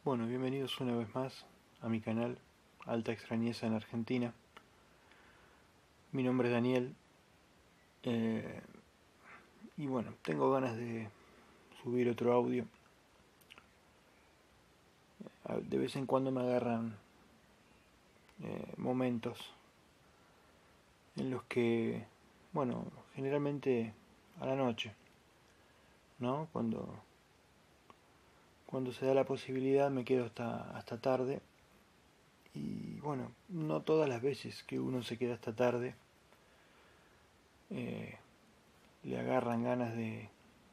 Bueno, bienvenidos una vez más a mi canal Alta Extrañeza en Argentina. Mi nombre es Daniel eh, y bueno, tengo ganas de subir otro audio. De vez en cuando me agarran momentos en los que, bueno, generalmente a la noche, ¿no? Cuando se da la posibilidad me quedo hasta tarde y bueno, no todas las veces que uno se queda hasta tarde eh, le agarran ganas de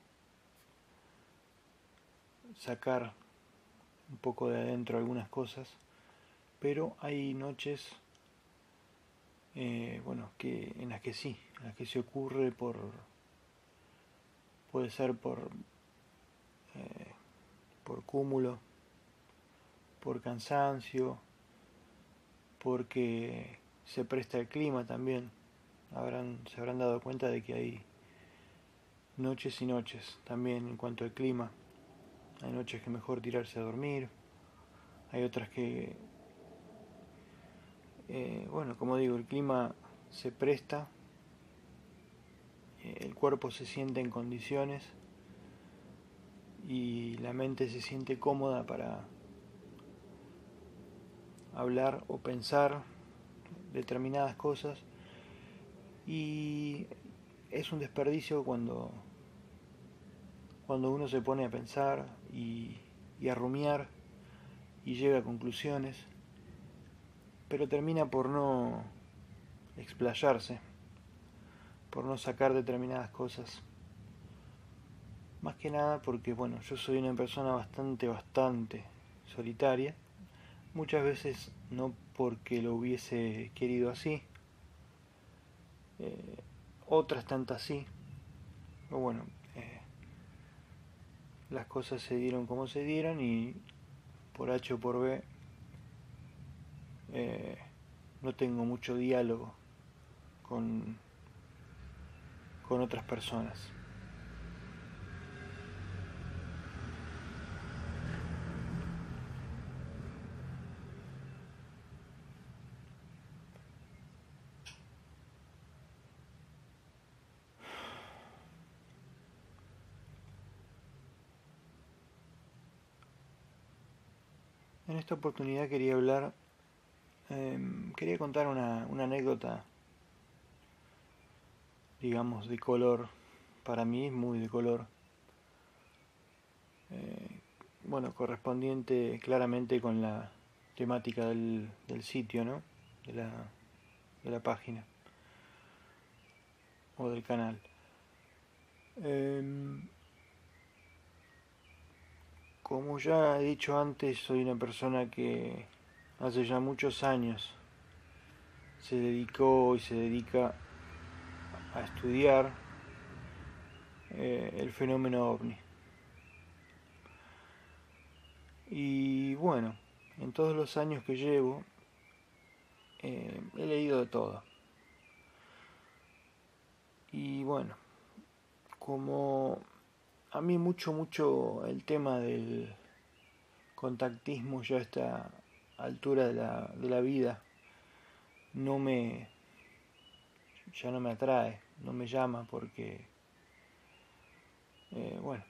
sacar un poco de adentro algunas cosas, pero hay noches, bueno, en las que sí, en las que se ocurre puede ser por cúmulo, por cansancio, porque se presta el clima también. Se habrán dado cuenta de que hay noches y noches también en cuanto al clima. Hay noches que mejor tirarse a dormir, hay otras que, bueno, como digo, el clima se presta, el cuerpo se siente en condiciones y la mente se siente cómoda para hablar o pensar determinadas cosas, y es un desperdicio cuando uno se pone a pensar y a rumiar y llega a conclusiones, pero termina por no explayarse, por no sacar determinadas cosas. Más que nada porque, bueno, yo soy una persona bastante solitaria. Muchas veces no porque lo hubiese querido así, eh, otras tantas sí. Pero bueno, las cosas se dieron como se dieron y por H o por B eh, no tengo mucho diálogo con, con otras personas. En esta oportunidad quería contar una anécdota, digamos, de color. Para mí es muy de color. Eh, bueno, correspondiente claramente con la temática del sitio, ¿no? De la, de la página o del canal. Eh, Como ya he dicho antes, soy una persona que hace ya muchos años se dedicó y se dedica a estudiar el fenómeno ovni. Y bueno, en todos los años que llevo, he leído de todo. Y bueno, como a mí mucho el tema del contactismo ya a esta altura de la vida no me ya no me atrae, no me llama porque bueno,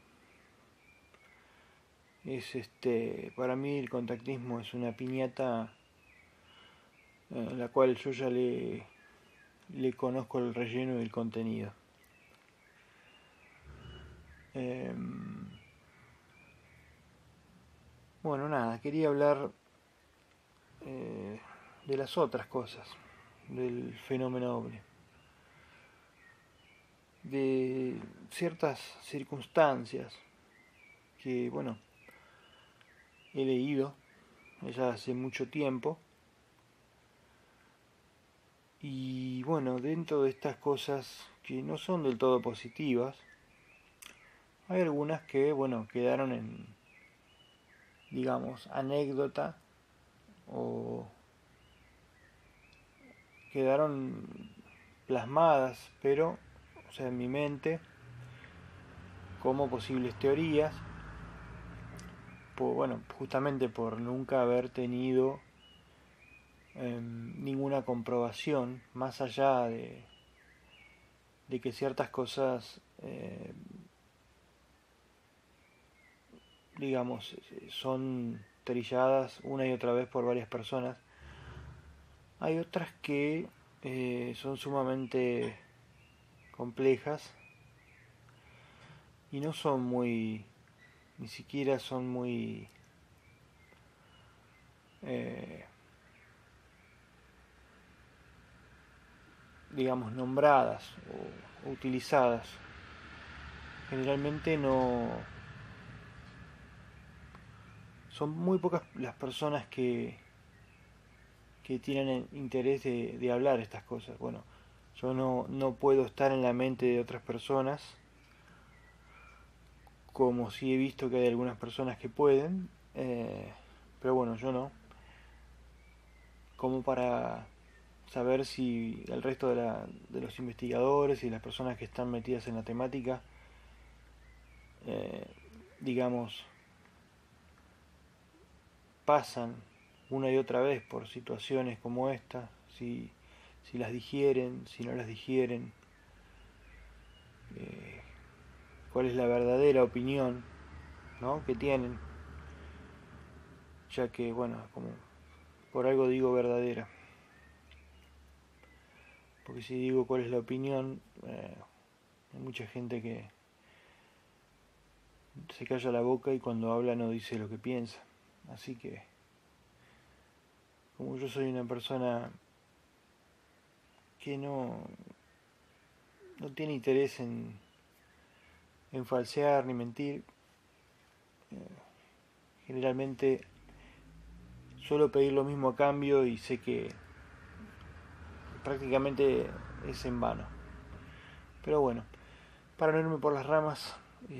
es para mí el contactismo es una piñata en la cual yo ya le conozco el relleno y el contenido. Eh, bueno, nada, quería hablar eh, de las otras cosas, del fenómeno ovni, de ciertas circunstancias que, bueno, he leído ya hace mucho tiempo. Y bueno, dentro de estas cosas que no son del todo positivas, hay algunas que, bueno, quedaron en, digamos, anécdota o quedaron plasmadas, pero, o sea, en mi mente como posibles teorías, bueno, justamente por nunca haber tenido ninguna comprobación más allá de que ciertas cosas, digamos, son trilladas una y otra vez por varias personas. Hay otras que son sumamente complejas y no son muy, ni siquiera son muy, eh, digamos, nombradas o utilizadas. Generalmente no, son muy pocas las personas que tienen interés de hablar estas cosas. Bueno, yo no puedo estar en la mente de otras personas, como sí he visto que hay algunas personas que pueden, pero bueno, yo no, como para saber si el resto de los investigadores y las personas que están metidas en la temática, eh, digamos, pasan una y otra vez por situaciones como esta, si las digieren, si no las digieren, eh, cuál es la verdadera opinión, ¿no?, que tienen, ya que, bueno, como por algo digo verdadera, porque si digo cuál es la opinión, hay mucha gente que se calla la boca y cuando habla no dice lo que piensa. Así que, como yo soy una persona que no tiene interés en falsear ni mentir, generalmente suelo pedir lo mismo a cambio y sé que prácticamente es en vano. Pero bueno, para no irme por las ramas,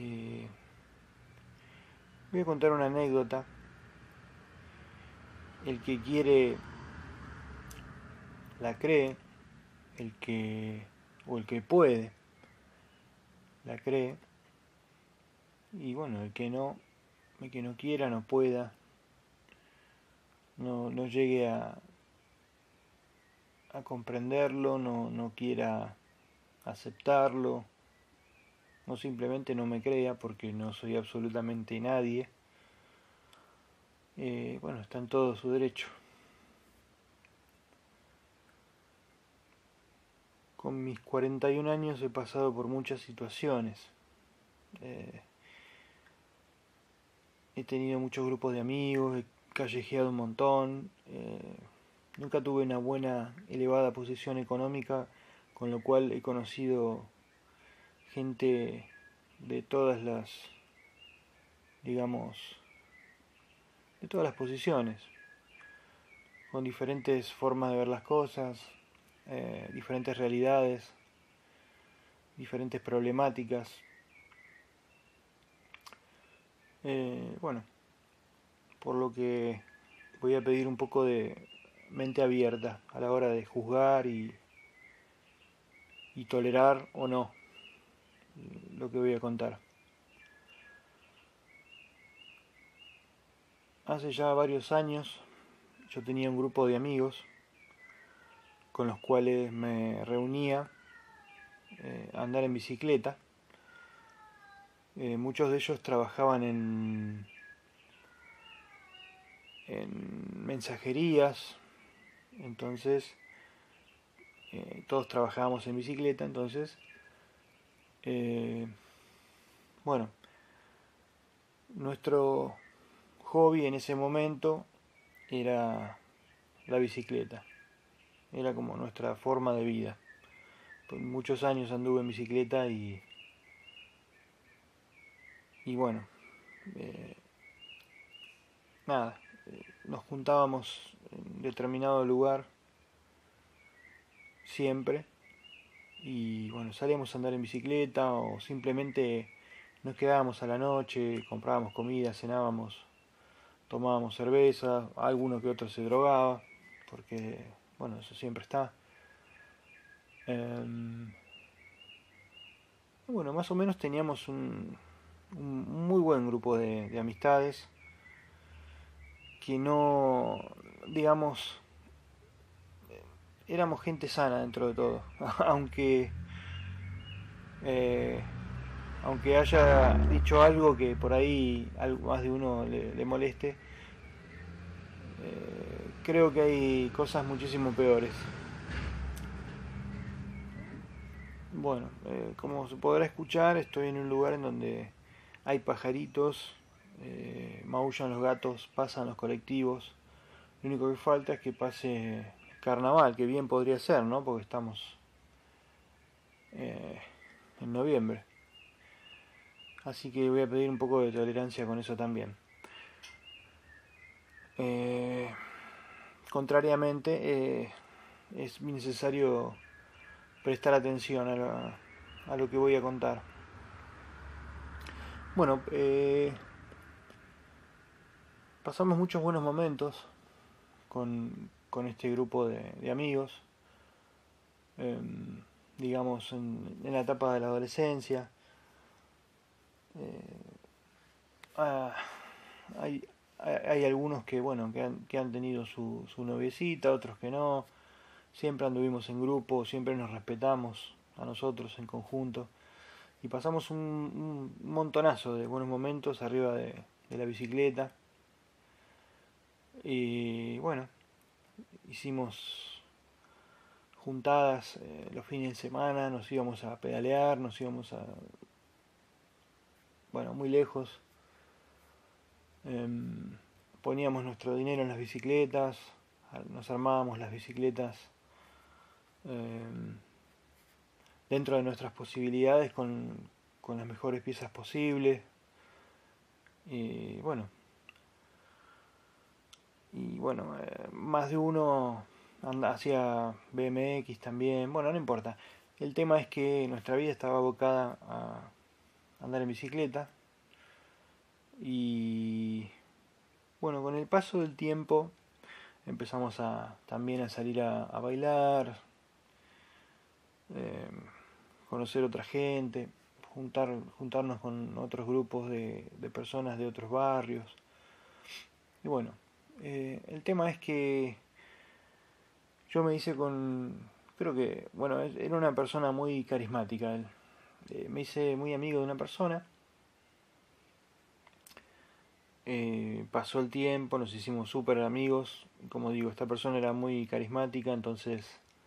voy a contar una anécdota. El que quiere la cree, el que o el que puede la cree, y bueno, el que no quiera, no pueda, no llegue a comprenderlo, no quiera aceptarlo, o simplemente no me crea porque no soy absolutamente nadie, bueno, está en todo su derecho. Con mis 41 años he pasado por muchas situaciones. Eh, He tenido muchos grupos de amigos, he callejeado un montón. Nunca tuve una buena, elevada posición económica, con lo cual he conocido gente de todas las, digamos, de todas las posiciones, con diferentes formas de ver las cosas, diferentes realidades, diferentes problemáticas. Bueno, por lo que voy a pedir un poco de mente abierta a la hora de juzgar y tolerar o no lo que voy a contar. Hace ya varios años yo tenía un grupo de amigos con los cuales me reunía a andar en bicicleta. Muchos de ellos trabajaban en mensajerías, entonces todos trabajábamos en bicicleta, entonces, bueno, nuestro hobby en ese momento era la bicicleta, era como nuestra forma de vida. Por muchos años anduve en bicicleta y bueno, eh, nada, nos juntábamos en determinado lugar siempre y bueno, salíamos a andar en bicicleta o simplemente nos quedábamos a la noche, comprábamos comida, cenábamos, tomábamos cerveza, alguno que otro se drogaba, porque bueno, eso siempre está. Bueno, más o menos teníamos un muy buen grupo de amistades. que no, digamos, éramos gente sana dentro de todo, aunque eh, aunque haya dicho algo que por ahí más de uno le moleste, creo que hay cosas muchísimo peores. Bueno, como se podrá escuchar, estoy en un lugar en donde hay pajaritos, maullan los gatos, pasan los colectivos. Lo único que falta es que pase carnaval, que bien podría ser, ¿no? Porque estamos eh, en noviembre. Así que voy a pedir un poco de tolerancia con eso también. Eh, Contrariamente, es necesario prestar atención a lo que voy a contar. Bueno, pasamos muchos buenos momentos con este grupo de amigos, eh, digamos, en la etapa de la adolescencia. Eh, ah, hay, hay algunos que, bueno, que han tenido su noviecita, otros que no. Siempre anduvimos en grupo, siempre nos respetamos a nosotros en conjunto. Y pasamos un montonazo de buenos momentos arriba de la bicicleta. Y bueno, hicimos juntadas los fines de semana, nos íbamos a pedalear, nos íbamos a, bueno, muy lejos. Poníamos nuestro dinero en las bicicletas, nos armábamos las bicicletas em, dentro de nuestras posibilidades con las mejores piezas posibles. Y bueno, más de uno hacía BMX también. Bueno, no importa. El tema es que nuestra vida estaba abocada a andar en bicicleta. Y bueno, con el paso del tiempo empezamos también a salir a bailar, eh, conocer otra gente, juntarnos con otros grupos de personas de otros barrios. Y bueno, el tema es que yo me hice creo que, bueno, era una persona muy carismática él. Me hice muy amigo de una persona. Pasó el tiempo, nos hicimos súper amigos. Como digo, esta persona era muy carismática, entonces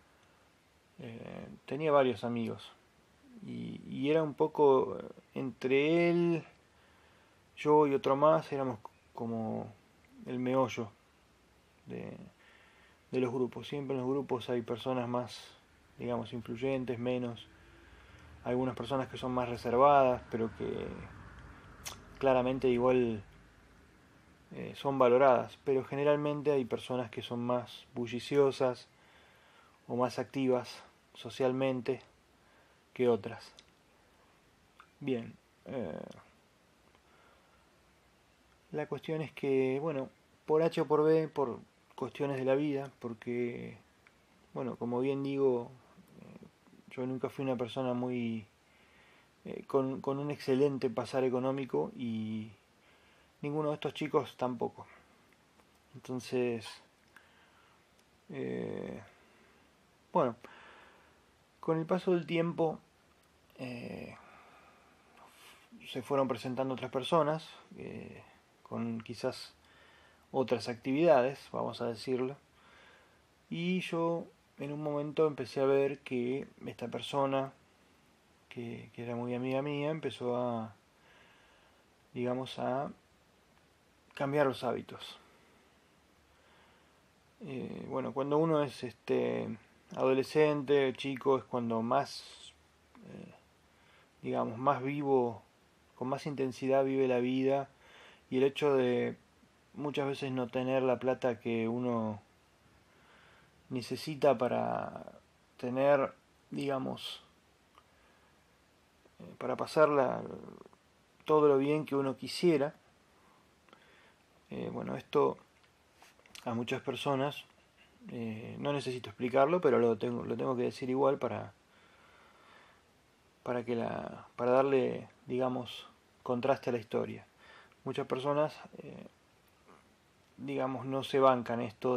tenía varios amigos. Y era un poco entre él, yo y otro más, éramos como el meollo de, de los grupos. Siempre en los grupos hay personas más, digamos, influyentes, menos. Algunas personas que son más reservadas, pero que claramente igual son valoradas. Pero generalmente hay personas que son más bulliciosas o más activas socialmente que otras. Bien, la cuestión es que, bueno, por H o por B, por cuestiones de la vida, porque, bueno, como bien digo, yo nunca fui una persona muy con un excelente pasar económico y ninguno de estos chicos tampoco. Entonces, eh, bueno, con el paso del tiempo eh, se fueron presentando otras personas con quizás otras actividades, vamos a decirlo, y yo en un momento empecé a ver que esta persona, que era muy amiga mía, empezó a, digamos, a cambiar los hábitos. Bueno, cuando uno es adolescente, chico, es cuando más, eh, digamos, más vivo, con más intensidad vive la vida, y el hecho de muchas veces no tener la plata que uno necesita para tener, digamos, para pasarla todo lo bien que uno quisiera. Bueno, esto a muchas personas, no necesito explicarlo, pero lo tengo que decir igual para darle, digamos, contraste a la historia. Muchas personas digamos, no se bancan esto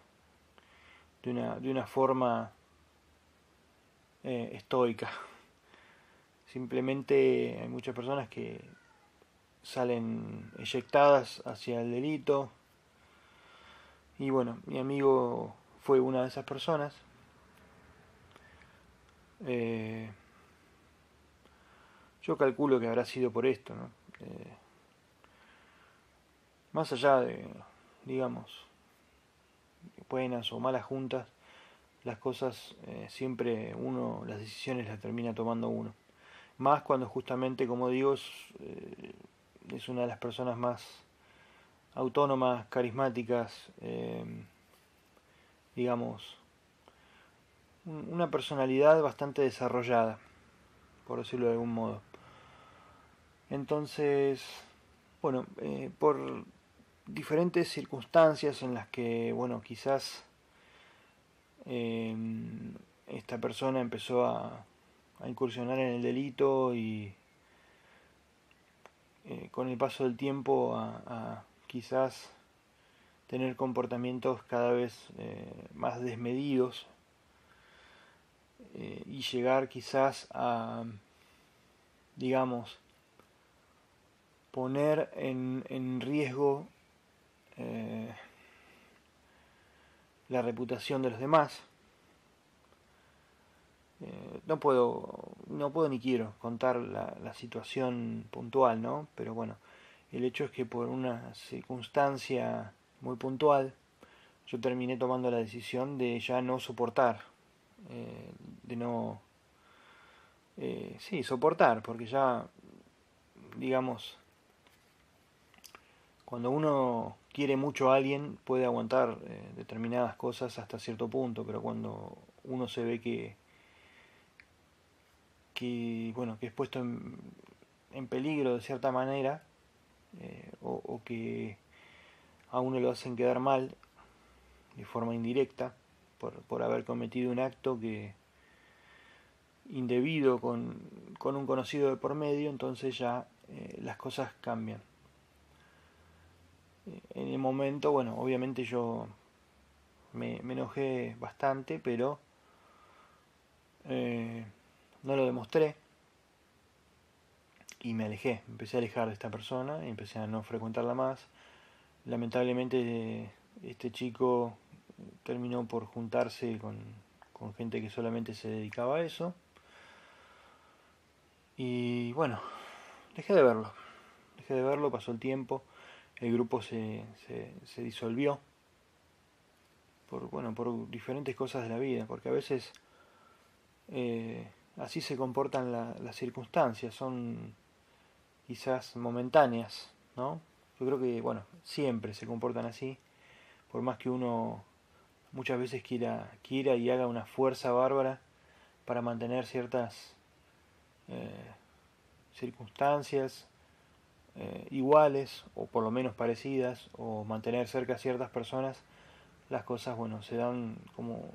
de una forma estoica. Simplemente hay muchas personas que salen eyectadas hacia el delito. Y bueno, mi amigo fue una de esas personas. Eh, yo calculo que habrá sido por esto, ¿no? Más allá de, digamos, buenas o malas juntas, las cosas siempre uno, las decisiones las termina tomando uno. Más cuando justamente, como digo, es una de las personas más autónomas, carismáticas, digamos, una personalidad bastante desarrollada, por decirlo de algún modo. Entonces, bueno, por diferentes circunstancias en las que, bueno, quizás eh, esta persona empezó a incursionar en el delito y con el paso del tiempo a quizás tener comportamientos cada vez más desmedidos y llegar quizás a, digamos, poner en riesgo eh, la reputación de los demás. No puedo ni quiero contar la situación puntual, ¿no? Pero bueno, el hecho es que por una circunstancia muy puntual, yo terminé tomando la decisión de ya no soportar, de no, sí, soportar, porque ya, digamos, cuando uno quiere mucho a alguien puede aguantar determinadas cosas hasta cierto punto, pero cuando uno se ve bueno, que es puesto en peligro de cierta manera, o que a uno lo hacen quedar mal de forma indirecta por haber cometido un acto que indebido con un conocido de por medio, entonces ya las cosas cambian. En el momento, bueno, obviamente yo me enojé bastante, pero no lo demostré y me alejé, empecé a alejar de esta persona y empecé a no frecuentarla más. Lamentablemente este chico terminó por juntarse con gente que solamente se dedicaba a eso. Y bueno, dejé de verlo, pasó el tiempo, el grupo se disolvió bueno, por diferentes cosas de la vida, porque a veces así se comportan las circunstancias, son quizás momentáneas, ¿no? Yo creo que, bueno, siempre se comportan así, por más que uno muchas veces quiera y haga una fuerza bárbara para mantener ciertas eh, circunstancias iguales o por lo menos parecidas o mantener cerca a ciertas personas, las cosas, bueno, se dan como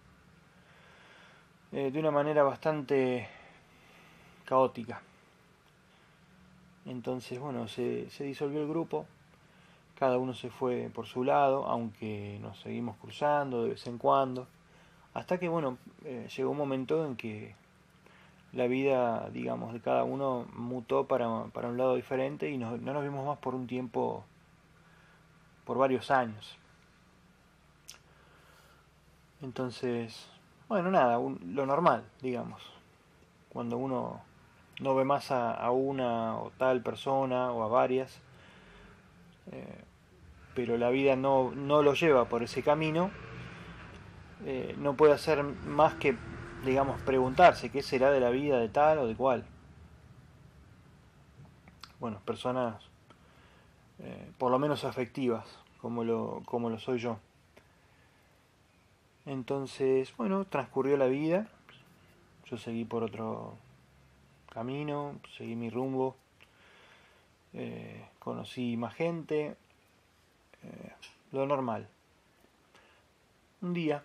de una manera bastante caótica. Entonces, bueno, se disolvió el grupo, cada uno se fue por su lado, aunque nos seguimos cruzando de vez en cuando, hasta que, bueno, llegó un momento en que la vida, digamos, de cada uno mutó para un lado diferente y no nos vimos más por un tiempo, por varios años. Entonces, bueno, nada, lo normal, digamos, cuando uno no ve más a una o tal persona o a varias, eh, pero la vida no lo lleva por ese camino, no puede hacer más que, digamos, preguntarse qué será de la vida de tal o de cual. Bueno, personas por lo menos afectivas, como lo soy yo. Entonces, bueno, transcurrió la vida, yo seguí por otro camino, seguí mi rumbo, conocí más gente, lo normal. Un día,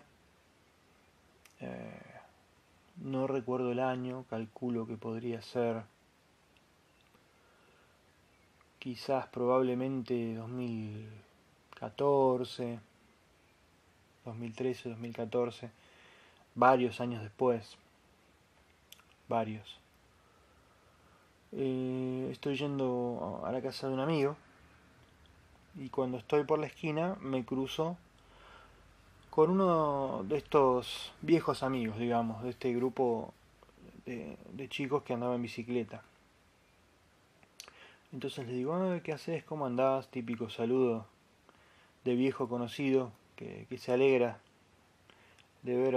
eh, no recuerdo el año, calculo que podría ser quizás probablemente 2014, 2014, 2013, 2014, varios años después, varios. Estoy yendo a la casa de un amigo y cuando estoy por la esquina me cruzo con uno de estos viejos amigos, digamos, de este grupo de chicos que andaba en bicicleta. Entonces le digo, ¿qué haces? ¿Cómo andás? Típico saludo de viejo conocido que se alegra de ver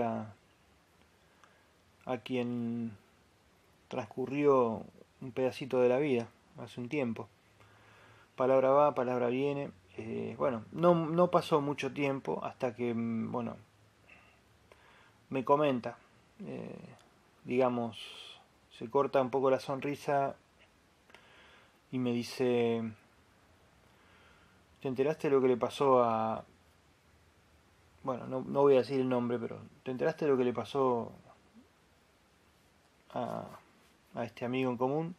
a quien transcurrió un pedacito de la vida hace un tiempo. Palabra va, palabra viene. Bueno, no pasó mucho tiempo hasta que, bueno, me comenta, eh, digamos, se corta un poco la sonrisa y me dice, ¿te enteraste de lo que le pasó a... Bueno, no voy a decir el nombre, pero ¿te enteraste de lo que le pasó a, a este amigo en común?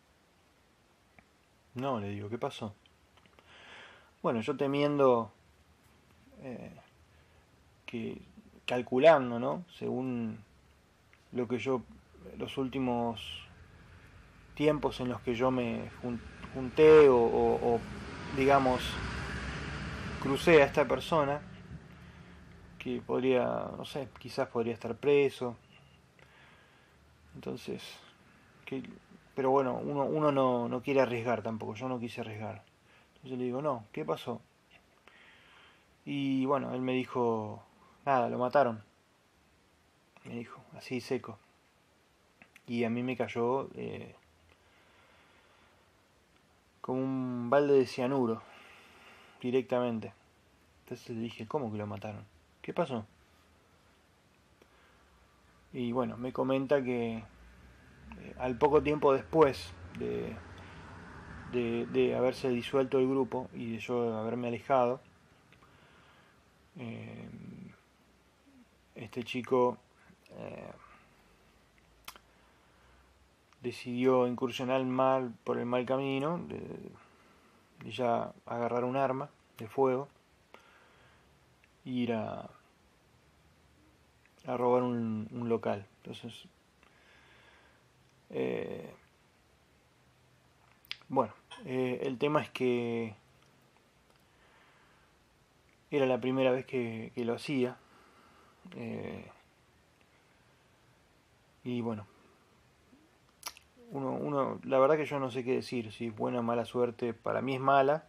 No, le digo, ¿qué pasó? Bueno, yo temiendo eh, que calculando, ¿no? Según lo que yo, los últimos tiempos en los que yo me junté o digamos, crucé a esta persona, que podría, no sé, quizás podría estar preso. Entonces, que, pero bueno, uno no quiere arriesgar tampoco, yo no quise arriesgar. Entonces le digo, no, ¿qué pasó? Y bueno, él me dijo, nada, lo mataron. Me dijo, así seco. Y a mí me cayó como un balde de cianuro, directamente. Entonces le dije, ¿cómo que lo mataron? ¿Qué pasó? Y bueno, me comenta que al poco tiempo después de haberse disuelto el grupo y de yo haberme alejado, eh, este chico eh, decidió incursionar por el mal camino, de ya agarrar un arma de fuego e ir a robar un local. Entonces, eh, bueno, el tema es que era la primera vez que lo hacía. eh, y bueno, la verdad que yo no sé qué decir, si es buena o mala suerte. Para mí es mala,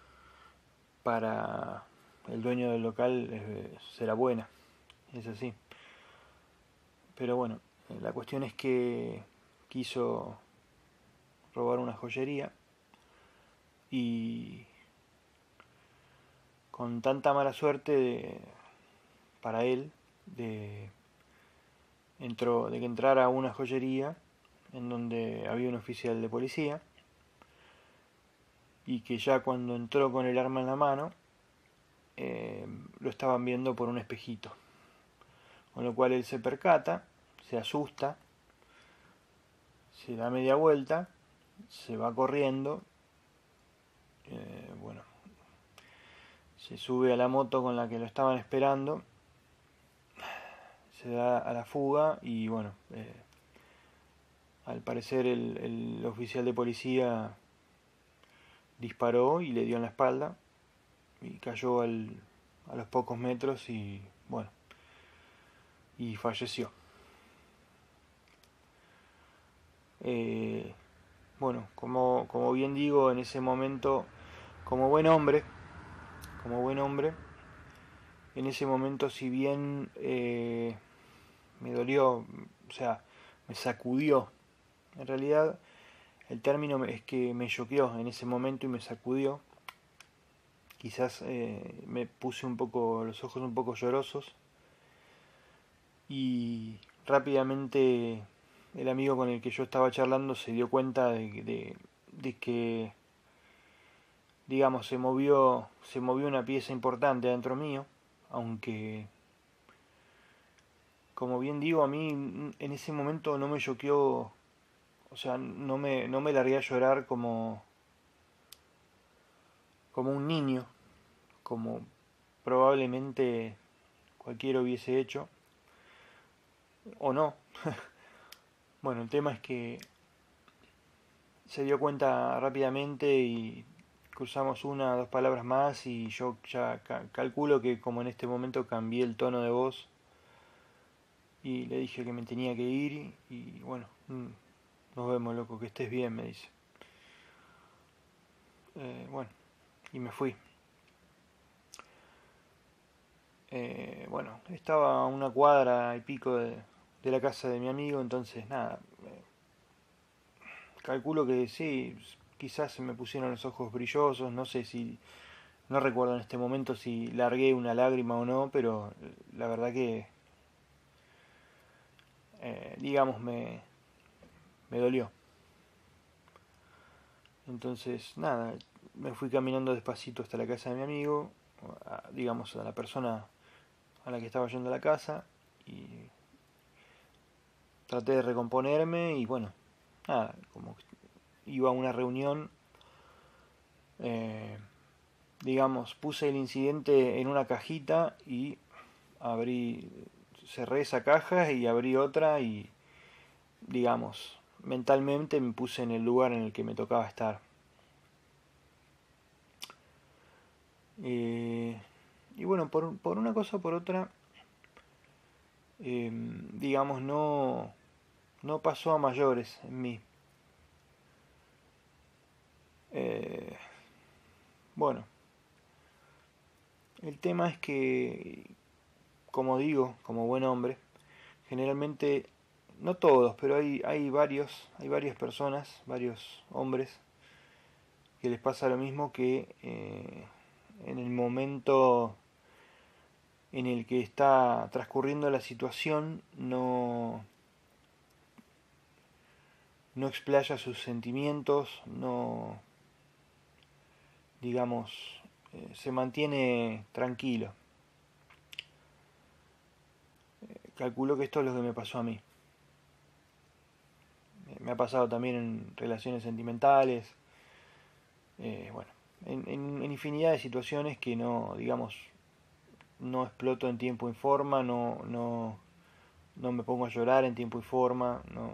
para el dueño del local será buena, es así. Pero bueno, la cuestión es que quiso robar una joyería y con tanta mala suerte para él de que entrara a una joyería en donde había un oficial de policía y que ya cuando entró con el arma en la mano lo estaban viendo por un espejito, con lo cual él se percata, se asusta, se da media vuelta, se va corriendo, bueno, se sube a la moto con la que lo estaban esperando, se da a la fuga y bueno, al parecer el oficial de policía disparó y le dio en la espalda y cayó a los pocos metros y bueno, y falleció. Bueno, como bien digo, en ese momento, como buen hombre, como buen hombre, en ese momento si bien me dolió, o sea, me sacudió, en realidad el término es que me choqueó en ese momento y me sacudió. Quizás me puse un poco, los ojos un poco llorosos y rápidamente el amigo con el que yo estaba charlando se dio cuenta de que, digamos, se movió una pieza importante dentro mío, aunque, como bien digo, a mí en ese momento no me choqueó, o sea, no me largué a llorar como un niño, como probablemente cualquiera hubiese hecho, o no. Bueno, el tema es que se dio cuenta rápidamente y cruzamos una o dos palabras más y yo ya calculo que como en este momento cambié el tono de voz y le dije que me tenía que ir y bueno, nos vemos, loco, que estés bien, me dice. Bueno, y me fui. Bueno, estaba a una cuadra y pico de la casa de mi amigo, entonces nada, calculo que sí, quizás se me pusieron los ojos brillosos, no sé si, no recuerdo en este momento si largué una lágrima o no, pero la verdad que, digamos, me dolió. Entonces, nada, me fui caminando despacito hasta la casa de mi amigo, digamos, a la persona a la que estaba yendo a la casa, y traté de recomponerme y bueno, nada, como iba a una reunión, eh, digamos, puse el incidente en una cajita y abrí, cerré esa caja y abrí otra y, digamos, mentalmente me puse en el lugar en el que me tocaba estar. Eh, y bueno, por una cosa o por otra, digamos, no pasó a mayores en mí. Eh, bueno, el tema es que, como digo, como buen hombre, generalmente, no todos, pero hay varias personas, varios hombres, que les pasa lo mismo que en el momento en el que está transcurriendo la situación no explaya sus sentimientos, no, digamos, se mantiene tranquilo. Calculo que esto es lo que me pasó a mí. Me ha pasado también en relaciones sentimentales, bueno, en infinidad de situaciones que no, digamos, no exploto en tiempo y forma, no me pongo a llorar en tiempo y forma, no.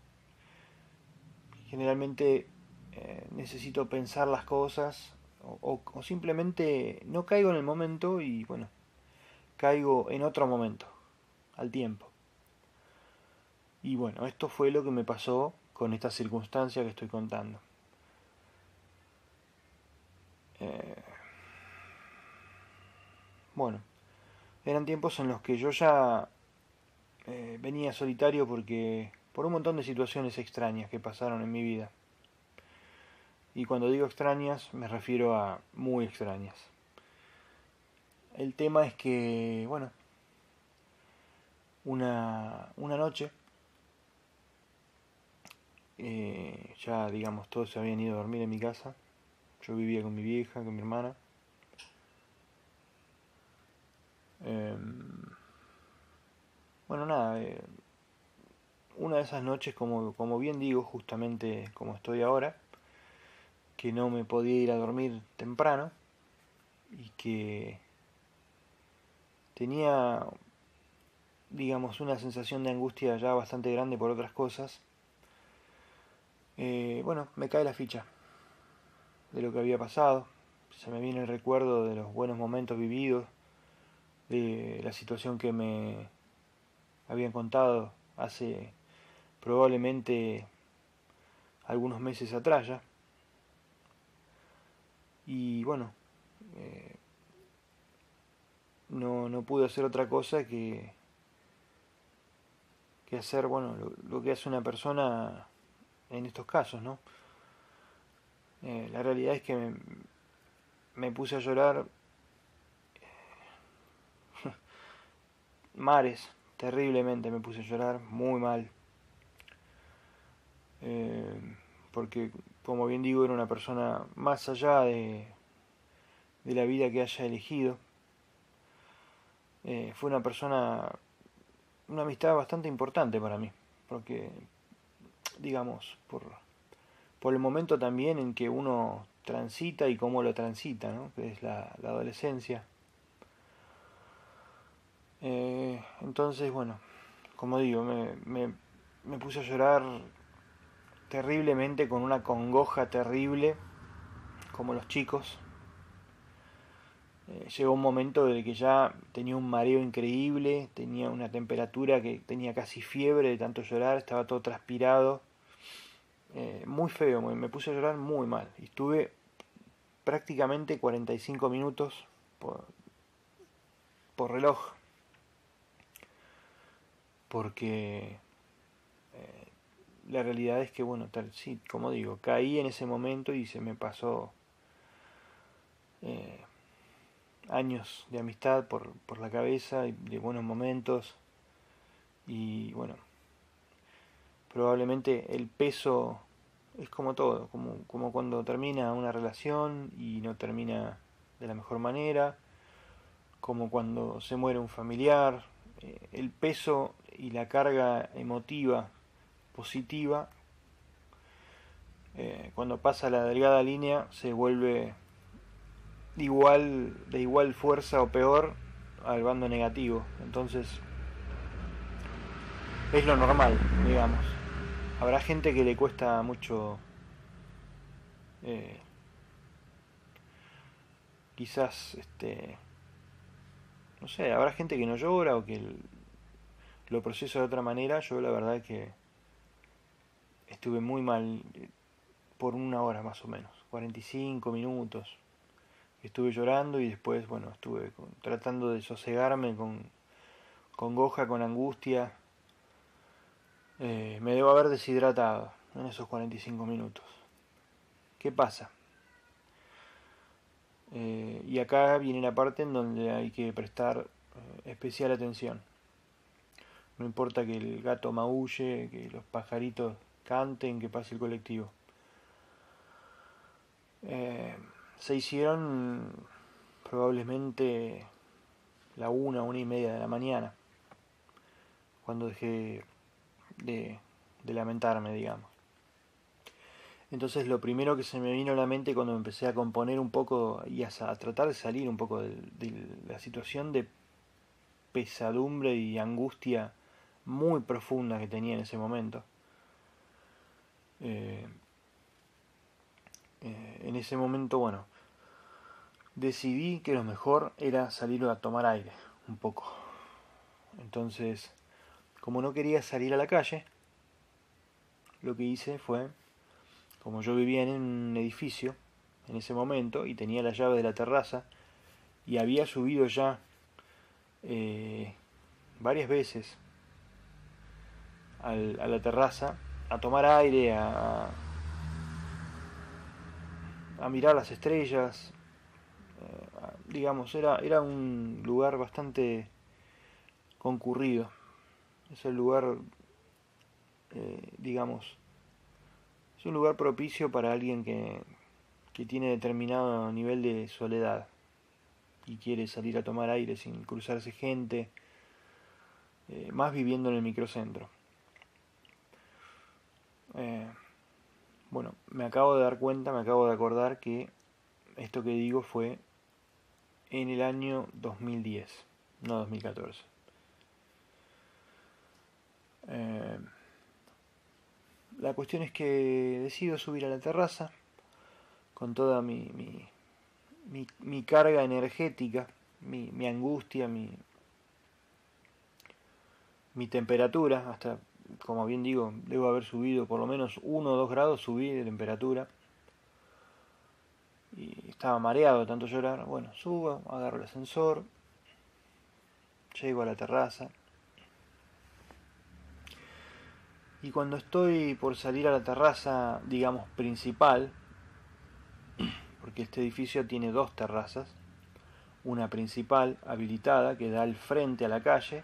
Generalmente necesito pensar las cosas o simplemente no caigo en el momento y bueno, caigo en otro momento, al tiempo. Y bueno, esto fue lo que me pasó con esta circunstancia que estoy contando. Eh, bueno, eran tiempos en los que yo ya venía solitario porque por un montón de situaciones extrañas que pasaron en mi vida. Y cuando digo extrañas me refiero a muy extrañas. El tema es que, bueno, una noche, ya digamos todos se habían ido a dormir en mi casa, yo vivía con mi vieja, con mi hermana. Eh, bueno, nada, una de esas noches, como bien digo, justamente como estoy ahora, que no me podía ir a dormir temprano y que tenía, digamos, una sensación de angustia ya bastante grande por otras cosas. Bueno, me cae la ficha de lo que había pasado, se me viene el recuerdo de los buenos momentos vividos, de la situación que me habían contado hace probablemente algunos meses atrás ya. Y bueno, eh, no pude hacer otra cosa que hacer, bueno, lo que hace una persona en estos casos, ¿no? La realidad es que me puse a llorar mares, terriblemente me puse a llorar, muy mal. Eh, Porque, como bien digo, era una persona más allá de la vida que haya elegido. Fue una persona, una amistad bastante importante para mí, porque, digamos, por el momento también en que uno transita y cómo lo transita, ¿no? Que es la adolescencia. Entonces, bueno, como digo, me puse a llorar terriblemente, con una congoja terrible, como los chicos. Llegó un momento de que ya tenía un mareo increíble, tenía una temperatura que tenía casi fiebre de tanto llorar, estaba todo transpirado, muy feo, me puse a llorar muy mal. Y estuve prácticamente 45 minutos por reloj, porque la realidad es que, bueno, sí, como digo, caí en ese momento y se me pasó eh, años de amistad por la cabeza, y de buenos momentos, y bueno, probablemente el peso es como todo, como cuando termina una relación y no termina de la mejor manera, como cuando se muere un familiar, el peso y la carga emotiva positiva, cuando pasa la delgada línea, se vuelve de igual fuerza o peor al bando negativo. Entonces es lo normal, digamos. Habrá gente que le cuesta mucho, eh, quizás, no sé, habrá gente que no llora o que lo procesa de otra manera. Yo la verdad que estuve muy mal, por una hora más o menos, 45 minutos. Estuve llorando y después, bueno, estuve tratando de sosegarme con congoja, con angustia. Me debo haber deshidratado en esos 45 minutos. ¿Qué pasa? Y acá viene la parte en donde hay que prestar especial atención. No importa que el gato maulle, que los pajaritos canten, que pase el colectivo. Se hicieron probablemente la 1:30 de la mañana, cuando dejé de lamentarme, digamos. Entonces lo primero que se me vino a la mente cuando empecé a componer un poco y a tratar de salir un poco de la situación de pesadumbre y angustia muy profunda que tenía en ese momento. En ese momento, bueno, decidí que lo mejor era salir a tomar aire un poco. Entonces, como no quería salir a la calle, lo que hice fue, como yo vivía en un edificio en ese momento y tenía la llave de la terraza y había subido ya varias veces a la terraza a tomar aire, a mirar las estrellas, digamos, era un lugar bastante concurrido. Es el lugar, digamos, es un lugar propicio para alguien que tiene determinado nivel de soledad y quiere salir a tomar aire sin cruzarse gente, más viviendo en el microcentro. Bueno, me acabo de dar cuenta, me acabo de acordar que esto que digo fue en el año 2010, no 2014. La cuestión es que decido subir a la terraza con toda mi carga energética, mi angustia, mi temperatura, hasta, como bien digo, debo haber subido por lo menos 1 o 2 grados, subí de temperatura. Y estaba mareado de tanto llorar. Bueno, subo, agarro el ascensor, llego a la terraza. Y cuando estoy por salir a la terraza, digamos, principal, porque este edificio tiene 2 terrazas, una principal habilitada que da al frente a la calle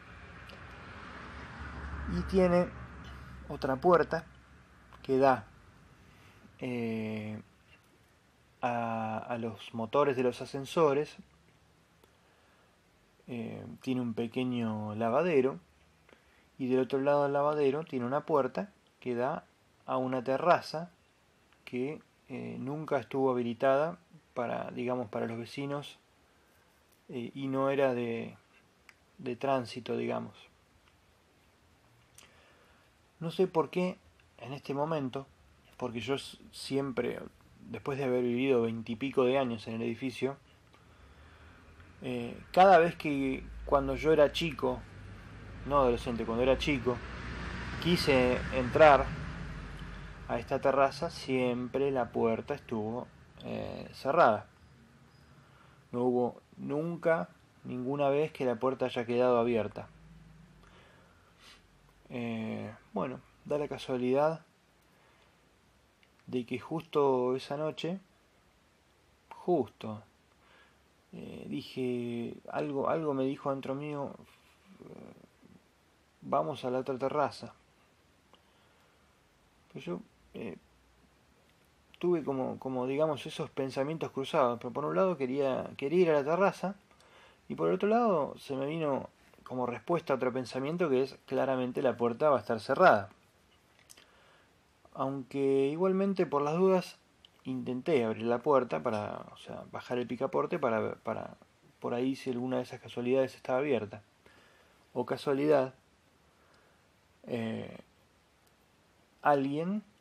y tiene otra puerta que da a los motores de los ascensores, tiene un pequeño lavadero y del otro lado del lavadero tiene una puerta que da a una terraza que nunca estuvo habilitada para, digamos, para los vecinos, y no era de tránsito, digamos. No sé por qué en este momento, porque yo siempre, después de haber vivido 20 y pico de años en el edificio, cada vez que cuando yo era chico, no adolescente, cuando era chico, quise entrar a esta terraza, siempre la puerta estuvo cerrada. No hubo nunca, ninguna vez que la puerta haya quedado abierta. Bueno, da la casualidad de que justo esa noche, justo, dije, algo me dijo dentro mío, vamos a la otra terraza. Pero yo tuve como digamos esos pensamientos cruzados, pero por un lado quería ir a la terraza y por el otro lado se me vino como respuesta a otro pensamiento que es claramente la puerta va a estar cerrada. Aunque igualmente por las dudas intenté abrir la puerta para, o sea, bajar el picaporte para por ahí si alguna de esas casualidades estaba abierta. O casualidad, alguien,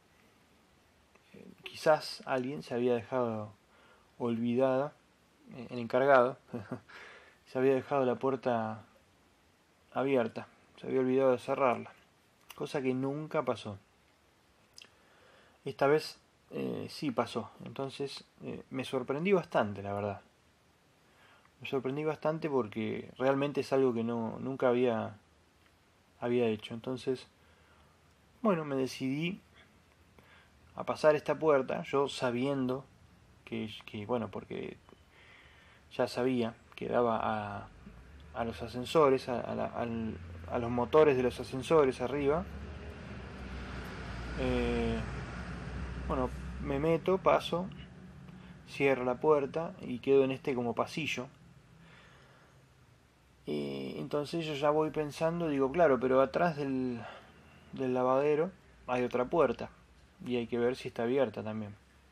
quizás alguien se había dejado olvidada, el encargado, se había dejado la puerta abierta, se había olvidado de cerrarla, cosa que nunca pasó. Esta vez sí pasó, entonces me sorprendí bastante, la verdad. Me sorprendí bastante porque realmente es algo que nunca había hecho. Entonces, bueno, me decidí a pasar esta puerta, yo sabiendo bueno, porque ya sabía que daba a los ascensores, a los motores de los ascensores arriba. Bueno, me meto, paso, cierro la puerta y quedo en este como pasillo. Entonces yo ya voy pensando, digo, claro, pero atrás del lavadero hay otra puerta y hay que ver si está abierta también.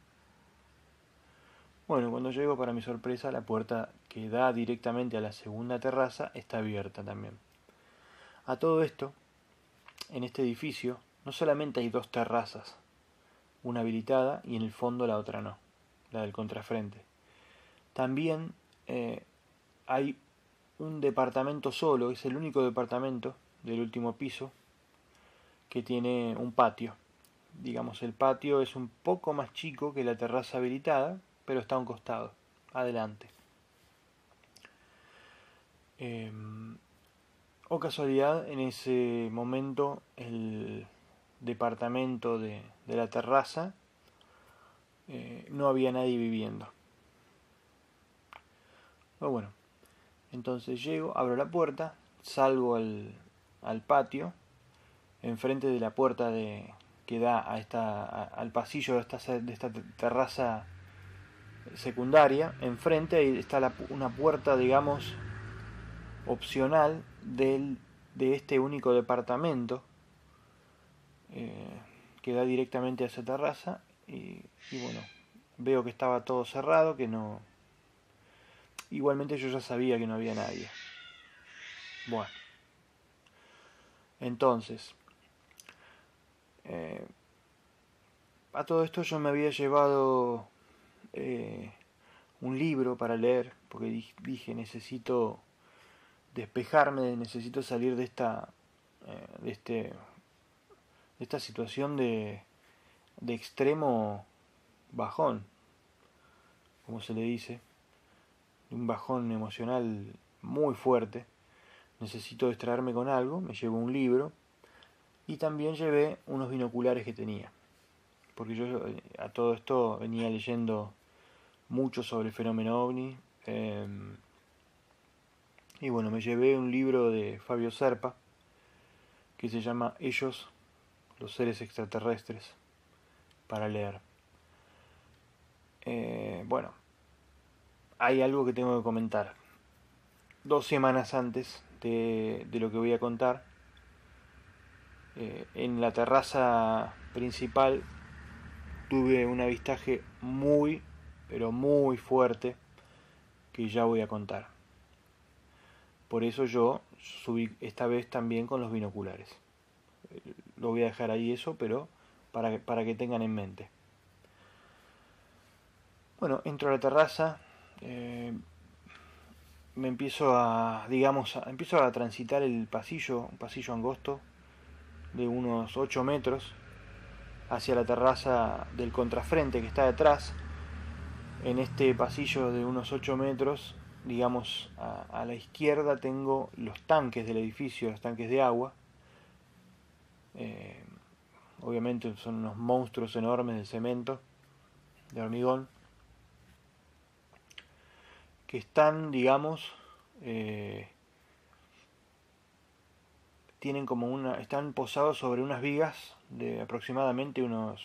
Bueno, cuando llego, para mi sorpresa, la puerta que da directamente a la segunda terraza está abierta también. A todo esto, en este edificio, no solamente hay dos terrazas, una habilitada y en el fondo la otra no, la del contrafrente. También hay un departamento solo, es el único departamento del último piso que tiene un patio. Digamos, el patio es un poco más chico que la terraza habilitada, pero está a un costado, adelante. O casualidad, en ese momento el departamento de la terraza no había nadie viviendo. Pero bueno, entonces llego, abro la puerta, salgo al patio, enfrente de la puerta que da al pasillo de esta terraza secundaria. Enfrente ahí está una puerta, digamos, opcional de este único departamento que da directamente a esa terraza. Y bueno, veo que estaba todo cerrado, que no... Igualmente yo ya sabía que no había nadie. Bueno, entonces, a todo esto yo me había llevado un libro para leer, porque dije, necesito despejarme, necesito salir de esta situación de extremo bajón, como se le dice, un bajón emocional muy fuerte. Necesito distraerme con algo, me llevo un libro y también llevé unos binoculares que tenía, porque yo a todo esto venía leyendo mucho sobre el fenómeno ovni. Y bueno, me llevé un libro de Fabio Serpa que se llama Ellos, los seres extraterrestres, para leer. Bueno, hay algo que tengo que comentar. 2 semanas antes de lo que voy a contar, en la terraza principal tuve un avistaje muy, pero muy fuerte que ya voy a contar. Por eso yo subí esta vez también con los binoculares. Lo voy a dejar ahí eso, pero para que tengan en mente. Bueno, entro a la terraza, me empiezo empiezo a transitar el pasillo, un pasillo angosto de unos 8 metros hacia la terraza del contrafrente que está detrás. En este pasillo de unos 8 metros, digamos, a la izquierda tengo los tanques del edificio, los tanques de agua. Eh, Obviamente son unos monstruos enormes de cemento, de hormigón, que están, digamos, tienen como están posados sobre unas vigas de aproximadamente unos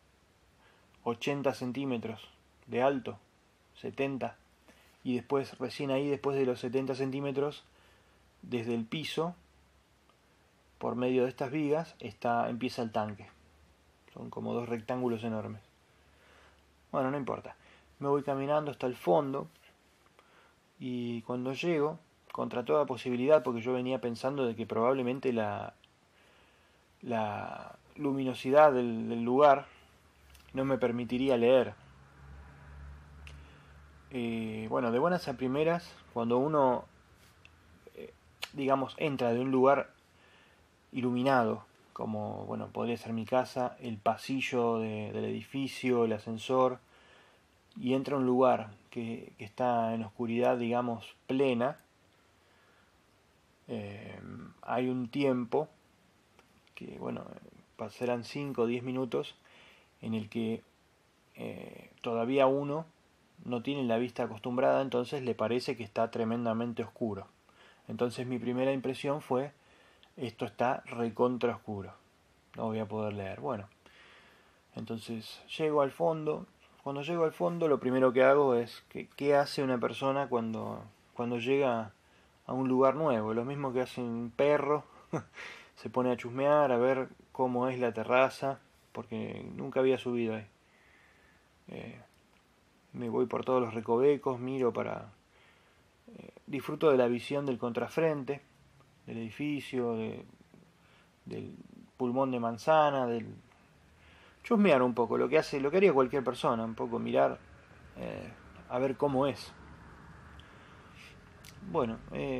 80 centímetros de alto, 70, y después, recién ahí, después de los 70 centímetros, desde el piso, por medio de estas vigas, empieza el tanque. Son como dos rectángulos enormes. Bueno, no importa. Me voy caminando hasta el fondo y cuando llego, contra toda posibilidad, porque yo venía pensando de que probablemente la luminosidad del lugar no me permitiría leer. Bueno, de buenas a primeras, cuando uno, digamos, entra de un lugar iluminado, como, bueno, podría ser mi casa, el pasillo del edificio, el ascensor, y entra a un lugar que está en oscuridad, digamos, plena, hay un tiempo, que, bueno, pasarán 5 o 10 minutos, en el que todavía uno no tiene la vista acostumbrada, entonces le parece que está tremendamente oscuro. Entonces mi primera impresión fue, esto está recontra oscuro, no voy a poder leer. Bueno, entonces llego al fondo. Cuando llego al fondo, lo primero que hago es, ¿qué hace una persona cuando llega a un lugar nuevo? Lo mismo que hace un perro, se pone a chusmear, a ver cómo es la terraza, porque nunca había subido ahí. Me voy por todos los recovecos, miro disfruto de la visión del contrafrente, del edificio, del pulmón de manzana, del chusmear un poco, lo que haría cualquier persona, un poco mirar, a ver cómo es. Bueno,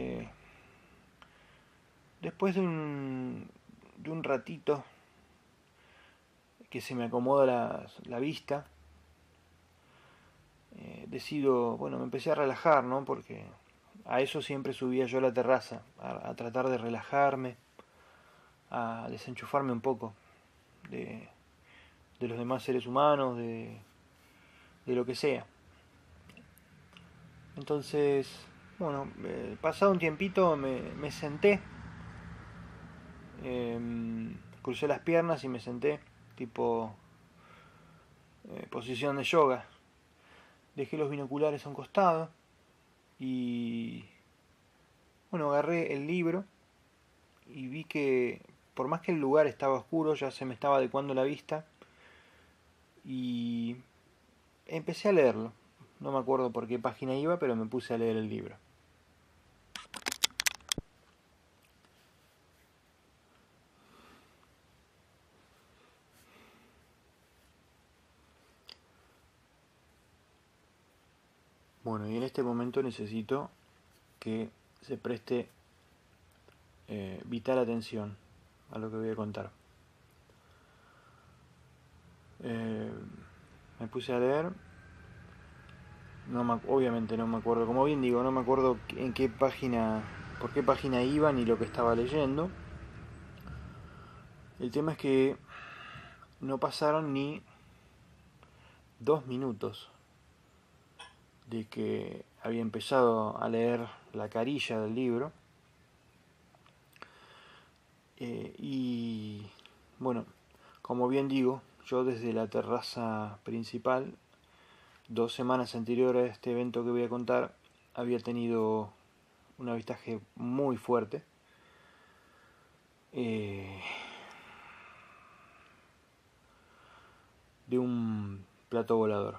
después de un ratito que se me acomoda la vista, decido, bueno, me empecé a relajar, ¿no? Porque a eso siempre subía yo a la terraza, a tratar de relajarme, a desenchufarme un poco de, de los demás seres humanos, de lo que sea. Entonces, bueno, pasado un tiempito me senté, crucé las piernas y me senté, tipo posición de yoga. Dejé los binoculares a un costado y, bueno, agarré el libro y vi que, por más que el lugar estaba oscuro, ya se me estaba adecuando la vista y empecé a leerlo. No me acuerdo por qué página iba, pero me puse a leer el libro. Bueno, y en este momento necesito que se preste vital atención a lo que voy a contar. Me puse a leer, obviamente no me acuerdo, como bien digo, no me acuerdo en qué página, por qué página iba ni lo que estaba leyendo. El tema es que no pasaron ni 2 minutos de que había empezado a leer la carilla del libro. Y bueno, como bien digo, yo desde la terraza principal, 2 semanas anteriores a este evento que voy a contar, había tenido un avistaje muy fuerte. de un plato volador.